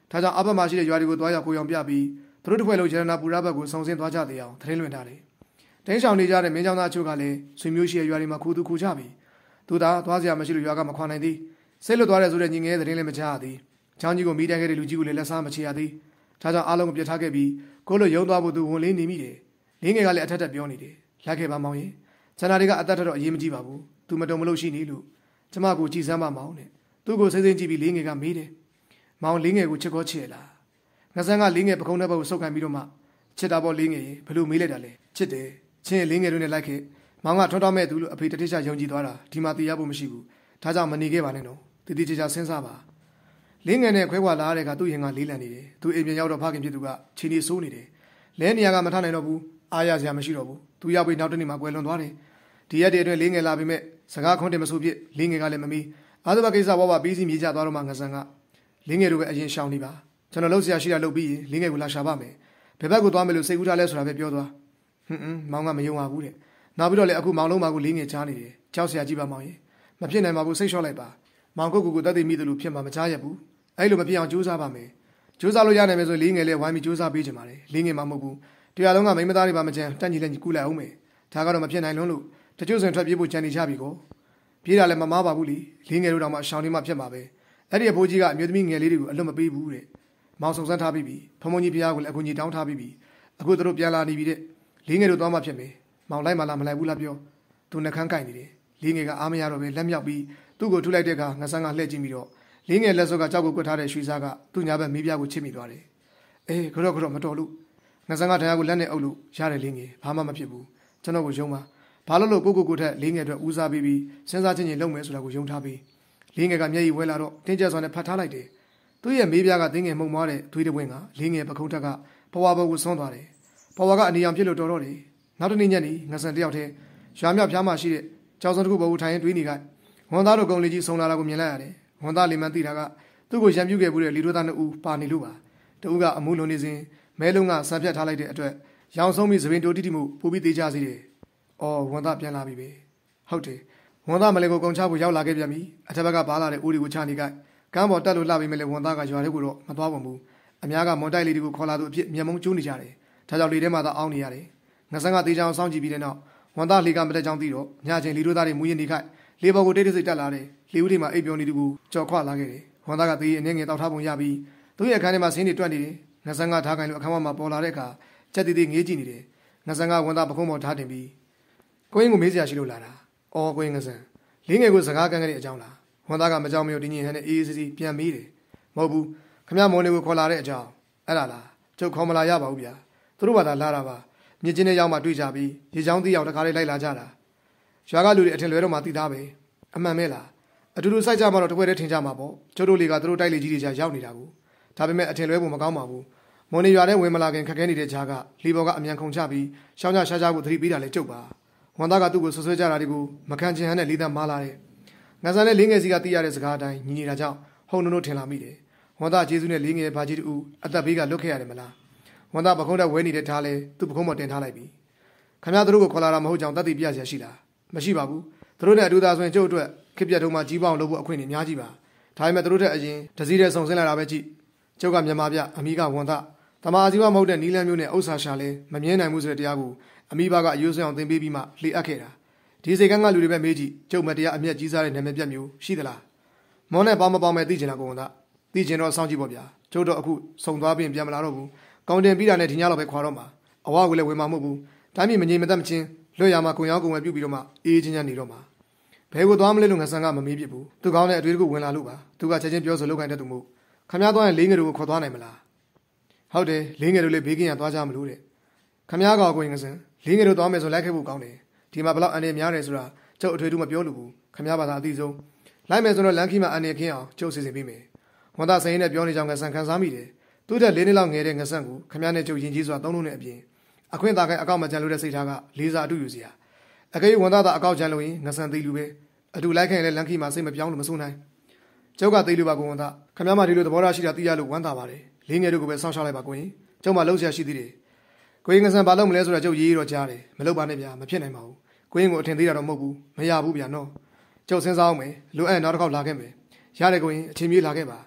ဒါကြောင့်အဘမရှိတဲ့ရွာတွေကိုတွားရောက်ကိုရောင်ပြပြီးသူတို့တစ်ဖွဲ့လုံးရတနာပူရဘက်ကိုဆောင်ဆင်းသွားကြတဲ့အောင်သတင်းလွှင့်ထားတယ်။တင်းဆောင်နေကြတဲ့မင်းကြောင်သားအချို့ကလည်းဆွေမျိုးရှိတဲ့ရွာတွေမှာခိုးသူခိုးကြပြီးသူသာသွားစရာမရှိလို့ရွာကမခွာနိုင်သေးစိတ်လွတ်သွားတဲ့ဆိုတဲ့ညီငယ်သတင်းလည်းမကြားရသေး။ချောင်းကြီးကိုမိတိုက်ခဲ့တဲ့လူကြီးကိုလည်းလက်စားမချေရသေး။ဒါကြောင့်အားလုံးကိုပြစ်ထားခဲ့ပြီးကိုလိုရုံသွားဖို့သူဝန်လေးနေမိတယ်။လင်းငယ်ကလည်းအထက်တက်ပြောနေတယ်။လိုက်ခဲ့ပါမောင်ရင်ကျန်တာတွေကအသက်တော့အရေးမကြီးပါဘူး။သူမတုံမလို့ရှိနေလို့ကျမကိုကြည်စမ်းပါမောင်နဲ့သူ့ကိုစိမ့်စိမ့်ကြည့်ပြီးလင်းငယ်ကမေးတယ်။မောင်လင်းငယ်ကိုချစ်ကောချစ်လား။ငဆန်းကလင်းငယ်ပကုံးတဲ့ဘက်ကိုဆုတ်ခိုင်းပြီးတော့မှချစ်တာပေါ့လင်းငယ်ဘယ်လိုမေးလိုက်တာလဲ။ချစ်တယ်။ချင်းလင်းငယ်တို့နဲ့လိုက်ခဲ့။မောင်ကထွန်းတောင်းမဲ့သူလို့အဖေတတိချယုံကြည်သွားတာဒီမှာတရားဖို့မရှိဘူး။ဒါကြောင့်မနေခဲ့ပါနဲ့နော်။တတိချာစဉ်းစားပါ။လင်းငယ်နဲ့ခွဲခွာလာတဲ့ကသူ့ရင်ကလေးလံနေတယ်။သူအိမ်ပြန်ရောက်တော့ဖခင်ဖြစ်သူကခြေနေဆိုးနေတယ်။လဲနေရကမထနိုင်တော့ဘူး။အားရစရာမရှိတော့ဘူး။သူရောက်ပြီးနောက်တနေ့မှကွယ်လွန်သွားတယ်။ဒီရက်တွေအတွင်းလင်းငယ်လာပြီးမဲ့စကားခွန်းတင်မဆိုဖြစ်လင်းငယ်ကလည်းမမီးအားသဘကိစ္စဝါပြီးစီမြေကြသွားတော့မှငဆန်ကလင်းငယ်တို့ပဲအရင်ရှောင်နေပါကျွန်တော်လှုပ်ရှားရှိတာလှုပ်ပြီးရင်လင်းငယ်ကိုလာရှာပါမယ်ဘယ်ဘက်ကိုသွားမယ်လို့စိတ်ကူးထားလဲဆိုတာပဲပြောသွားမောင်ကမယုံပါဘူးတဲ့နောက်ပြီးတော့လည်းအခုမောင်လုံးမကိုလင်းငယ်ချားနေတယ်ကြောက်စရာကြီးပါမောင်ရင်မဖြစ်နိုင်ပါဘူးစိတ်လျှော့လိုက်ပါမောင်ကိုကိုတက်တည်မိတယ်လို့ဖြစ်မှာမချားရဘူးအဲ့လိုမဖြစ်အောင်ကြိုးစားပါမယ်ကြိုးစားလို့ရနိုင်မယ်ဆိုလင်းငယ်လည်းဝိုင်းပြီးကြိုးစားပေးကြပါလေလင်းငယ်မှမဟုတ်ဘူးတရားလုံးကမိမသားတွေပါမကြမ်းတက်ညီလက်ညီကူလိုက်အောင်မယ်ဒါကတော့မဖြစ်နိုင်လုံးလို့တချို့ဆိုထွက်ပြေးဖို့ကြံနေကြပြီကိုပြေးတာလည်းမမားပါဘူးလေလင်းငယ်တို့တောင်မှရှောင်းနေမှဖြစ်မှာပဲအဲ့ဒီအဖိုးကြီးကအမျိုးသမီးငယ်လေးတွေကိုအလွတ်မပေးဘူးတဲ့မောင်စုံစမ်းထားပြီးပြီဖမုံကြီးဖျားကိုလည်းအကူကြီးတောင်းထားပြီးပြီအခုတို့ပြန်လာနေပြီတဲ့လင်းငယ်တို့သွားမှဖြစ်မယ်မောင်လိုက်မှလားမလိုက်ဘူးလားပြောသူနှကန်းကိုက်နေတယ်လင်းငယ်ကအားမရတော့ပဲလက်မြောက်ပြီးသူ့ကိုထုလိုက်တဲ့အခါငဆန်းကလှည့်ကြည့်ပြီးတော့လင်းငယ်လက်စောကကြောက်ကိုကွတ်ထားတဲ့ရွှေစားကသူ့ညာဘက်မေးပြကိုချစ်မိသွားတယ်အေးခရော့မတော်လို့ငဆန်းကတရားကိုလက်နဲ့အုပ်လို့ရတယ်လင်းငယ်ဘာမှမဖြစ်ဘူးကျွန်တော်ကိုယုံပါဘာလို့လို့ကိုထက်လင်းငယ်အတွက်ဦးစားပေးပြီးစဉ်းစားချင်းချင်းလုပ်မယ်ဆိုတာကိုယုံထားပြီးလင်းငယ်ကမျက်ရည်ဝဲလာတော့တင်းကျပ်စွာနဲ့ဖတ်ထားလိုက်တယ်သူ့ရဲ့မေးပြားကတင်းငယ်မှုံမွားတဲ့သွေးတဝင်းကလင်းငယ်ပခုံးထက်ကဘဝဘကိုဆွန့်သွားတယ်ဘဝကအနီအောင်ဖြစ်လို့တော်တော့တယ်နောက်တနေ့ညနေငဆန်တယောက်တည်းရွာမြောက်ဖျားမှရှိတဲ့ကြောင်စုံတစ်ခုဘဝထိုင်ရင်တွေးနေကဝန်သားတို့ကုံလေးကြီးဆုံလာတာကိုမြင်လိုက်ရတယ်ဝန်သားလီမန်သိတာကသူ့ကိုရံပြူခဲ့မှုတဲ့လီတို့သားနှစ်ဦးပါနေလို့ပါတဦးကအမှုလုံးနေစဉ်မဲလုံးကဆံဖြတ်ထားလိုက်တဲ့အတွက်ရောင်ဆုံးပြီးသပင်တိုးတိတိမှုပူပြီးသေးကြစေတယ်အော်ဝန်သားပြန်လာပြီပဲဟုတ်တယ်ဝန်သားမလေးကိုကုံချဖို့ရောက်လာခဲ့ပြန်ပြီအထက်ကပါလာတဲ့ဦးတွေကိုချနေကကမ်းပေါ်တက်လို့လှပြီးမလဲဝန်သားကရွာထဲကိုတော့မသွားပါဘူးအများကမွန်တိုက်လေးတွေကိုခေါ်လာသူအဖြစ်မျက်မှောင်ကျိုးနေကြတယ်ဒါကြောင့်လေထဲမှာသာအောင်းနေရတယ်ငဆန်းကတေးချောင်းစောင့်ကြည့်ပြီးတဲ့နောက်ဝန်သားလေကမတက်ချောင်းသိတော့ညချင်းလီတို့သားတွေမူရင်နေခိုက်လေပေါ်ကိုတိတ်တိတ်စိတ်တက်လာတယ်လေဦးတွေမှာအိပ်ပျော်နေသူကိုကြော်ခွလာခဲ့တယ်ဝန်သားကသေးအနေငယ်တောက်ထားပုံရပြီးသူ့ရဲ့အခန်းထဲမှာဆင်းနေတွက်နေတယ်ငဆန်းကထားကင်လို့အခန်းမှာပေါ်လာတဲ့အခါကြက်တီတီငေးကြည့်နေတယ်ငဆန်းကဝန်သားပခုံးပေါ်ထားတင်ပြီးကိုင်းကိုမေးစရာရှိလို့လာတာအော်ကိုင်းငဆန်းလင်းငယ်ကိုစကားကမ်းခဲ့တဲ့အကြောင်းလားဝန်သားကမကြောက်မရွံ့တင်းကြီးဟန်နဲ့အေးအေးဆေးဆေးပြန်မေးတယ်မဟုတ်ဘူးခမရမောင်လေးကိုခေါ်လာတဲ့အကြောင်းအဲ့ဒါလားကျုပ်ခေါ်မလာရပါဘူးဗျာသူတို့ဘာသာလာတာပါမြစ်ချင်းနဲ့ရောက်မှတွေ့ကြပြီးရေချောင်းတီးအောင်တခါလေးလိုက်လာကြတာရွာကလူတွေအထင်လွဲတော့မှသိသားပဲအမှန်ပဲလားအတူတူစိုက်ကြမှတော့တပွဲတည်းထင်ကြမှာပေါ့ကျုပ်တို့လေးကသူတို့တိုက်လေကြီးတွေကြာရောက်နေတာကိုဒါပေမဲ့အထင်လွဲဖို့မကောင်းပါဘူးမော်နေရွာထဲဝင်မလာခင်ခက်ခဲနေတဲ့ဂျာကလီဘော်ကအမြန်ခုန်ချပြီးရှောင်းကြရှားကြဖို့သတိပေးတာလေကျုပ်ပါဝန်သားကသူ့ကိုဆွဆွဲကြတာတွေကိုမခံချင်ဟန်နဲ့လေးသားမားလာတဲ့ငါစားနဲ့လင်းငယ်စီကသိရတဲ့စကားအတိုင်းညီနေတာကြောင့်ဟုံနုံထင်လာမိတယ်ဝန်သားကျေးဇူးနဲ့လင်းငယ်ဘာကြီးတူအသက်ဘေးကလွတ်ခဲ့ရတယ်မလားဝန်သားပခုံးတက်ဝဲနေတဲ့ထားလဲသူ့ပခုံးပေါ်တင်ထားလိုက်ပြီခင်ဗျားတို့ကိုခေါ်လာတာမဟုတ်ကြောင်တတ်သိပြရရှိလားမရှိပါဘူးတို့နဲ့အတူသားဆိုရင်ကျုပ်အတွက်ခစ်ပြတ်ထုံးမှကြီးပေါအောင်လုပ်ဖို့အခွင့်အရေးအများကြီးပါဒါပေမဲ့တို့တဲ့အရင်တစည်းတဲ့ဆုံဆင်းလာတာပဲကြည့်ကျုပ်ကမြန်မာပြအမိကဝန်သားတမာစီဝမဟုတ်တဲ့နီလန်းမျိုးနဲ့ဥစ္စာရှာလဲမမြင်နိုင်ဘူးဆိုတဲ့တရားကိုအမိဘကအယိုးဆွေးအောင်သင်ပေးပြီးမှလှေအပ်ခဲ့တာဒီစိတ်ကန်းကလူတွေပဲမေးကြည့်ကျုပ်မတရားအမျက်ကြီးစားတဲ့နာမည်ပြတ်မျိုးရှိသလားမောနဲ့ပေါင်းမပေါင်းမဲ့သိချင်တာကိုဝန်သားသိချင်တော့စောင့်ကြည့်ပေါ့ဗျာကျုပ်တော့အခုစုံသွားပြီးပြန်မလာတော့ဘူးကောင်းတင်ပြီးတာနဲ့ဒီညတော့ပဲခွာတော့မှာအဝါကိုလည်းဝင်မှာမဟုတ်ဘူးတိုင်းပြည်မငြိမ်မသက်မချင်းလွတ်ရမှာကိုရောင်းကုန်ဝယ်ပြုတ်ပြီးတော့မှအေးချင်းချင်းနေတော့မှာဘဲကိုသွားမလဲလို့ငဆန်ကမမေးပြစ်ဘူးသူကောင်းတဲ့အတွေ့အကြုံဝင်လာလို့ပါသူကချက်ချင်းပြောဆိုလုပ်ခိုင်းတဲ့သူမို့ခမ ्या သွားရင်လေးငယ်တို့ကိုခေါ်သွားနိုင်မလားဟုတ်တယ်လေးငယ်တို့လည်းဘေးကင်းရသွားကြမလို့တဲ့ခမ ्या ကောကိုငဆန်လေးငယ်တို့သွားမယ်ဆိုလိုက်ခဲ့ဖို့ကောင်းတယ်ဒီမှာဘလောက်အနေများတယ်ဆိုတာကျုပ်အထွေထူးမပြောလို့ဘူးခမ ्या ဘာသာအသိဆုံးလိုက်မယ်ဆိုတော့လမ်းခီးမှာအနေခင်းအောင်ကျုပ်စီစဉ်ပေးမယ်ဝန်သားစိန်နဲ့ပြောနေကြောင်းငဆန်ခန်းစားမိတယ်သူ့တဲ့၄နှစ်လောက်ငယ်တဲ့ငဆန်ကိုခမ ्या နဲ့ကျုပ်ရင်ကြီးစွာသုံးလို့နဲ့အပြင်အခွင့်သာခိုင်အကောက်မကြံလို့တဲ့စိတ်ထားကလေးစားအတူယူစရာအကယ်၍ဝန်သားသာအကောက်ကြံလို့ရင်ငဆန်သေးလူပဲအတူလိုက်ခင်လည်းလမ်းခီးမှာစိတ်မပြောင်းလို့မစိုးနိုင်ကျုပ်ကသေးလူပါကိုဝန်သားခမ ्या မဒီလိုသဘောထားရှိတာသိရလို့ဝမ်းသာပါတယ်လေးငယ်တို့ကိုပဲစောင့်ရှောက်လိုက်ပါကိုရင်ကျုပ်မှလှုပ်ရှားရှိသေးတယ်ကိုရင်ငဆန်ဘာလုပ်မလဲဆိုတာကျုပ်ရေးတော့ကြားတယ်မလုပ်ပါနဲ့ဗျာမဖြစ်နိုင်ပါဘူးကိုရင်ကိုအထင်သေးတာတော့မဟုတ်ဘူးမရဘူးဗျာနော်ကျုပ်စဉ်းစားအောင်မယ်လိုအပ်နောက်တစ်ခေါက်လာခဲ့မယ်ရတယ်ကိုရင်အချိန်မြေးလာခဲ့ပါ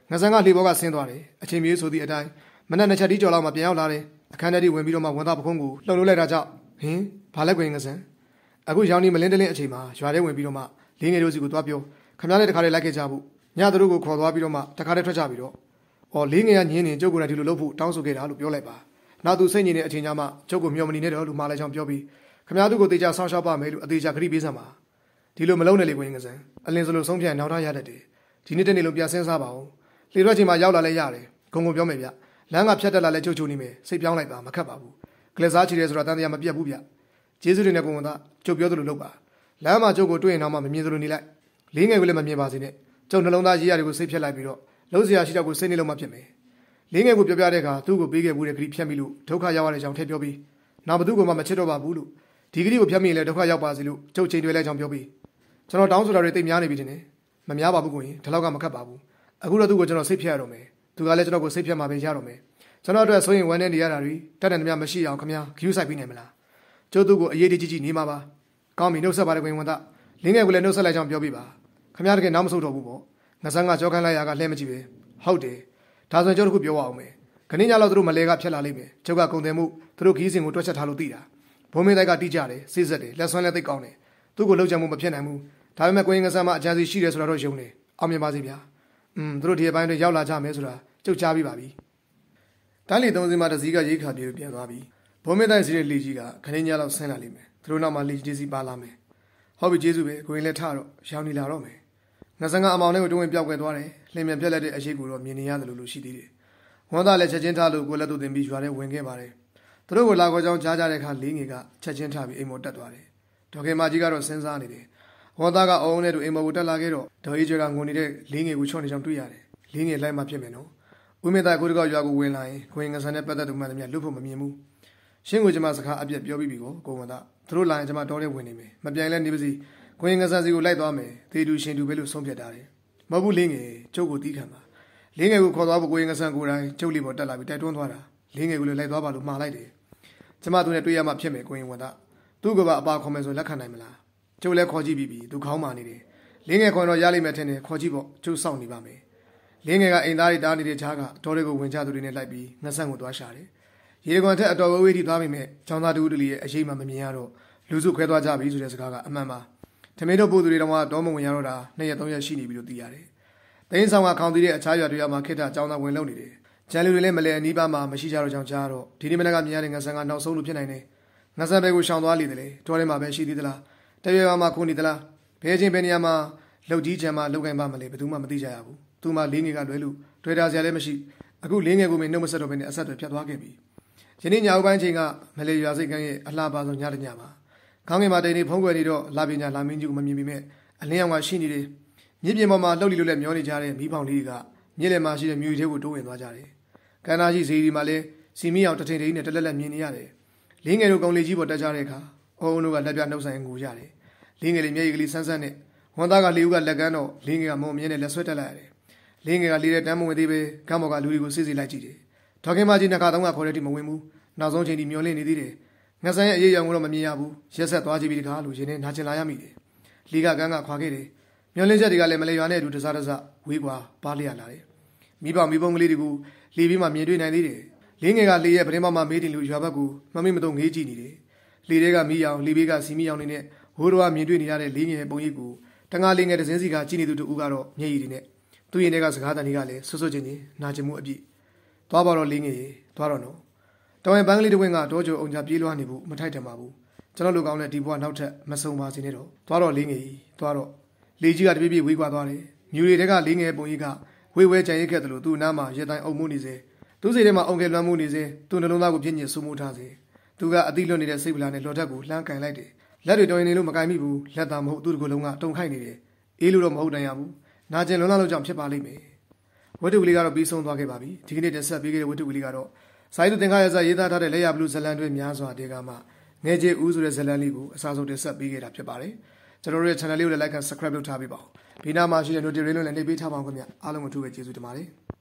ငါဆန်ကလှေပေါ်ကဆင်းသွားတယ်အချိန်မြေးဆိုသည့်အတိုင်းမနက်2ချက်တီးကြော်လောက်မှပြန်ရောက်လာတယ်အခန်းထဲထိဝင်ပြီးတော့မှဝန်သားပခုံးကိုလှုပ်လို့လိုက်တာကြောင့်ဟင်ဘာလဲကွင်ငါဆန်အခုရောင်နေမလင်းတလင်းအချိန်မှာရွာထဲဝင်ပြီးတော့မှလေးငယ်တို့စီကိုသွားပြောခမရတဲ့တခါလေးလိုက်ခဲ့ကြဖို့ညသူတို့ကိုခေါ်သွားပြီးတော့မှတခါတည်းထွက်ကြပြီးတော့အော်လေးငယ်ကညင်းနေကျုပ်ကိုယ်တိုင်ဒီလိုလုပ်ဖို့တောင်းဆိုခဲ့တာလို့ပြောလိုက်ပါနောက်သူစိတ်ညစ်နေတဲ့အချိန်ကျမှကျုပ်ကိုမျှော်မနေနဲ့တော့လို့မှားလိုက်ချောင်းပြောပြီးခမရသူကိုတေချာဆောင်းရှောက်ပါမယ်လို့အသေးချာခရီးပေးစမ်းပါဒီလိုမလုံးနဲ့လေကွင်ငါဆန်အလင်းစလိုဆုံးဖြတ်နောက်ထားရတတ်တယ်ဒီနေ့တနေ့လုံးပြန်ဆင်းစားပါအောင်လေရွက်ချိန်မှာရောက်လာလဲရတယ်ဂုံဂုံပြောမယ်ဗျလမ်းကဖြတ်တက်လာလဲချုပ်ချုပ်နေမယ်စိတ်ပြောင်းလိုက်ပါမခတ်ပါဘူးကလစားချီတယ်ဆိုတာတန်တရားမပြတ်ဘူးဗျကျေးဇူးတင်တဲ့ကိုဝန်သားကျုပ်ပြောသလိုလုပ်ပါလမ်းမှာကျုပ်ကိုတွေ့ရင်တော့မှမမြင်သလိုနေလိုက်လေးငယ်ကိုလည်းမမြင်ပါစေနဲ့ကျုပ်နှလုံးသားရေးရတွေကိုစိတ်ဖြတ်လိုက်ပြီးတော့လုံးစရာရှိတော့ကိုစိတ်နေလုံးမှဖြစ်မယ်လေးငယ်ကိုပြောပြတဲ့အခါသူ့ကိုပေးခဲ့ဘူးတဲ့ဂရီဖြတ်မိလို့ဒုက္ခရောက်ရတဲ့ကြောင့်ထည့်ပြောပြီးနောက်ဘသူ့ကိုမှမချစ်တော့ပါဘူးလို့ဒီဂရီကိုဖြတ်မိရင်လည်းဒုက္ခရောက်ပါစေလို့ကျုပ်ချိန်တွေလိုက်ကြောင်းပြောပြီးကျွန်တော်တောင်းဆိုတာတွေတိတ်များနေပြီတင်တယ်မများပါဘူးကိုရင်ဒီလောက်ကမခတ်ပါဘူးအခုတော့သူ့ကိုကျွန်တော်စိတ်ဖြတ်ရတော့မယ်သူကလည်းကျွန်တော်ကိုစိတ်ဖြတ်မှာပဲရတော့မယ်ကျွန်တော်အတွက်ဆိုရင်ဝမ်းနေနေရတာတွေတက်တယ်များမရှိအောင်ခင်ဗျာဂယူးဆိုင်ပြီးနေမလားကျိုးသူ့ကိုအရေးတကြီးနေမှာပါကောင်းပြီနှုတ်ဆက်ပါတယ်ကွင်ဝန်သားလင်းငယ်ကိုလည်းနှုတ်ဆက်လိုက်ကြောင်းပြောပြပါခင်ဗျားတကယ်နောက်မဆုတ်တော့ဘူးပေါ့ငါဆန်းကကြောခိုင်းလိုက်ရကလှဲမကြည့်ပဲဟုတ်တယ်ဒါဆိုရင်ကျုပ်တို့ပြောအောင်မယ်ခဏညလောက်သူတို့မလဲကဖြတ်လာလိမ့်မယ်ကျုပ်ကကုံတယ်မှုသူတို့ခီးစင်ကိုတွက်ချက်ထားလို့သိတာဘုံမင်းတိုက်ကတီးကြတယ်စိစက်တယ်လက်ဆွမ်းလည်းသိကောင်းတယ်သူ့ကိုလှုပ်ချမှုမဖြစ်နိုင်ဘူးဒါပေမဲ့ကွင်ငါဆန်းမှာအကြံစီရှိတယ်ဆိုတော့ယုံတယ်အောင်မြင်ပါစေဗျာသူတို့ဒီအပိုင်းတွေရောက်လာကြမယ်ဆိုတာကျုပ်ကြားပြီးပါပြီတန်းလီသုံးစီးမှတစ်စီးကရိတ်ခါပြေပြန်သွားပြီဘုံမင်းတိုက်စီတဲ့လေကြီးကခဏညလောက်ဆင်းလာလိမ့်မယ်သူတို့နောက်မှာလေကြီးစီပါလာမယ်ဟုတ်ပြီကျေးဇူးပဲကိုရင်လည်းထတော့ရောင်းနေလာတော့မယ်ငါဆန်ကအမောင်လေးကိုတွင်းပြောက်ွယ်သွားတယ်လင်းမြန်ပြက်လက်တဲ့အရှိကိုတော့မြင်နေရတယ်လို့ရှိသေးတယ်ဝန်သားလည်းချက်ချင်းထားလို့ကိုလက်သူတင်ပြီးရွာထဲဝင်ခဲ့ပါတယ်သူတို့ကိုလာခေါ်ကြောင်းကြားကြတဲ့အခါလေးငယ်ကချက်ချင်းထားပြီးအိမ်မော်တက်သွားတယ်ဒေါခင်မကြီးကတော့စဉ်းစားနေတယ်ဝန်သားကအုံနဲ့တူအိမ်မော်ကိုတက်လာခဲ့တော့ဒေါ်အေးကျွဲကငုံနေတဲ့လေးငယ်ကိုချော့နေကြောင်းတွေ့ရတယ်လေးငယ်လိုက်မှဖြစ်မယ်နော်ဦးမေသားကိုတကောက်ရွာကိုဝင်လာရင်ခွင်ငဆန်နဲ့ပတ်သက်သူမှန်သမျှလွတ်ဖို့မမြင်ဘူးရှင်းကိုကျမစကားအပြက်ပြောပြီးပြီကိုဝန်သားသူတို့လာရင်ကျမတော်တဲ့ဝင်နေမယ်မပြိုင်လဲနေပါစီခွင်ငဆန်စီကိုလိုက်သွားမယ်သေတူရှင်တူပဲလို့ဆုံးဖြတ်တာတယ်မဟုတ်ဘူးလင်းငယ်ကျုပ်ကိုတီးခံပါလင်းငယ်ကိုခေါ်သွားဖို့ခွင်ငဆန်ကိုယ်တိုင်ကျုပ်လေးပေါ်တက်လာပြီးတိုက်တွန်းသွားတာလင်းငယ်ကိုလည်းလိုက်သွားပါလို့မှားလိုက်တယ်ကျမသူနဲ့တွေ့ရမှဖြစ်မယ်ကိုရင်ဝန်သားသူ့ကပါအပါခေါ်မယ်ဆိုလက်ခံနိုင်မလားကျုပ်လည်းခေါ်ကြည့်ပြီးပြီသူခေါင်းမာနေတယ်လင်းငယ်ခေါ်တော့ရလိမ့်မယ်ထင်တယ်ခေါ်ကြည့်ပေါ့ကျုပ်စောင့်နေပါမယ်လင်းငယ်ကအိမ်သားတွေတားနေတဲ့ခြားကတော်တွေကိုဝင်ချသူတွေနဲ့လိုက်ပြီးငဆန့်ကိုသွားရှာတယ်။ရေကွန်ထက်အတော်ဝေးထိသွားပြီမဲ့ចောင်းသားတူတူလေးရဲ့အရှိမမမြင်ရတော့လူစုခွဲသွားကြပြီဆိုတဲ့စကားကအမှန်ပါ။ထမင်းတို့ပို့သူတွေတော့တော့မဝင်ရတော့တာ2ရက်3ရက်ရှိနေပြီလို့သိရတယ်။သိန်းဆောင်ကခေါင်းသီးတဲ့အခြားရွာတွေမှာခိတ္တចောင်းသားဝင်လုံနေတယ်။ကျန်လူတွေလည်းမလဲအနီးပါးမှာမရှိကြတော့ကြောင်းကြားတော့ဒီနေ့မနက်ကမြင်ရတဲ့ငဆန့်ကနောက်ဆုံးလို့ဖြစ်နိုင်တယ်။ငဆန့်ဘဲကိုရှောင်သွားလေတယ်လေတော်ထဲမှာပဲရှိသေးသလား။တရွေမှာခုန်နေသလား။ဘဲချင်းဘဲနေရာမှာလှုပ်ကြီးချမ်းမှာလှုပ်ကိုင်းပါမလဲဘယ်သူမှမသိကြရဘူး။သူမှလေးငယ်ကလွဲလို့တွေ့တာစရာလည်းမရှိအခုလေးငယ်ကိုမင်းနှုတ်မဆက်တော့ဘဲနဲ့အဆက်တွေဖြတ်သွားခဲ့ပြီယနေ့ညဦးပိုင်းချိန်ကမလေးရွာစိတ်ကန်းရဲ့အလှပါဆုံးညတညမှာခေါင်းငယ်မှာတိန်နေဖုံးကွယ်နေတော့လာပညာလာမင်းကြီးကိုမမြင်ပေမဲ့အလင်းရောင်ကရှိနေတယ်မြစ်ပြင်ပေါ်မှာလှုပ်လီလို့လည်းမျောနေကြတဲ့မီးပေါင်လေးကမြစ်လယ်မှာရှိတဲ့မြူရီထဲကိုတိုးဝင်သွားကြတယ်ကန္နာရှိစီဒီမှာလည်းစီမီအောင်တထိန်ထိန်နဲ့တလက်လက်မြင်နေရတယ်လေးငယ်တို့ကုံလေးကြီးပေါ်တက်ကြတဲ့အခါအုံတို့ကလက်ပြနှုတ်ဆိုင်ငိုကြတယ်လေးငယ်လေးမျက်ရည်ကလေးဆန်းဆန်းနဲ့ဝန်သားကလေးဦးကလက်ကန်းတော့လေးငယ်ကမုံမြဲနဲ့လက်ဆွဲတက်လိုက်ရတယ်လင်းငယ်ကလေးတဲ့တမ်းမဝင်သေးပဲကမ်းပေါ်ကလူတွေကိုစစ်စစ်လိုက်ကြည့်တယ်။ဒေါခင်မကြီးနှစ်ခါသုံးခါခေါ်တဲ့တိမဝင်ဘူး။နောက်ဆုံးချိန်ထိမျောလင့်နေသေးတယ်။ငဆန်ရဲ့အရေးအယံကိုတော့မမြင်ရဘူး။ရက်ဆက်သွားကြည့်ပြီးတခါလို့ရင်ထဲနာကျင်လာရမိတယ်။လီကကန်းကခွာခဲ့တယ်။မျောလင့်ချက်တွေကလည်းမလဲရွာနဲ့အတူတစားတစဝေးကွာပါလျက်လာတယ်။မိဘမိဘုံကလေးတွေကိုလီပြီးမှမြင်တွေ့နိုင်သေးတယ်။လင်းငယ်ကလေရဲ့ပရင်းမမမေးတင်လို့ရွာဘက်ကိုမမေ့မတော့ငေးကြည့်နေတယ်။လီတွေကမီးအောင်လီဘေးကစီမီအောင်နေနဲ့ဟိုးတော်ကမြင်တွေ့နေရတဲ့လင်းငယ်ရဲ့ပုံရိပ်ကိုတငါလင်းငယ်တစင်းစီကကြည့်နေသူတူကတော့မျက်ရည်တွေနဲ့သူ့ရင်ထဲကစကားတန်တွေကလည်းဆွဆွချင်းချင်းနာကျင်မှုအပြည့်သွားပါတော့လင်းငယ်ရေသွားတော့နော်တောင်ရင်ပန်းကလေးတစ်ဝင်းကတောကြိုအောင်ကြပြေးလွှားနေဖို့မထိုက်တယ်ပါဘူးကျွန်တော်လူကောင်းနဲ့ဒီဘွားနောက်ထပ်မဆုံပါစေနဲ့တော့သွားတော့လင်းငယ်ရေသွားတော့လေကြီးကတပြေးပြေးဝေးကွာသွားတယ်မြူရီတွေကလင်းငယ်ပုံကြီးကဝေးဝဲကြံရိတ်ခဲ့တယ်လို့သူ့နားမှာရဲတိုင်းအုံမှုနေစေသူ့စိတ်ထဲမှာအုံကဲလွှမ်းမှုနေစေသူ့နှလုံးသားကိုပြင်းညစ်ဆူမှုထားစေသူကအတိလွတ်နေတဲ့စိတ်ပလာနဲ့လော်ထက်ကိုလှမ်းကန်လိုက်တယ်လက်တွေတော်ရင်နေလို့မကင်မိဘူးလက်သာမဟုတ်သူ့တကူလုံးကတုံခိုက်နေတယ်အေးလို့တော့မဟုတ်တန်ရဘူးနာကျင်လွန်းလာလို့ကြောင့်ဖြစ်ပါလိမ့်မယ်ဝတ္ထုကလေးကတော့ပြီးဆုံးသွားခဲ့ပါပြီဒီကနေ့တင်ဆက်ပေးခဲ့တဲ့ဝတ္ထုကလေးကတော့စာရေးသူသင်္ခါရစာရေးသားထားတဲ့လက်ရဘလူးဇလန်တွေများစွာတေကမှငယ်ကျေဦးဆိုတဲ့ဇလန်လေးကိုအစားဆုံးတင်ဆက်ပေးခဲ့တာဖြစ်ပါတယ်ကျွန်တော်တို့ရဲ့ channel လေးကိုလည်း like and subscribe လုပ်ထားပေးပါဦးဘေးနားမှာရှိတဲ့ notification လေးလည်းနှိပ်ပေးထားပါအောင်ခင်ဗျအားလုံးကိုအထူးပဲကျေးဇူးတင်ပါတယ်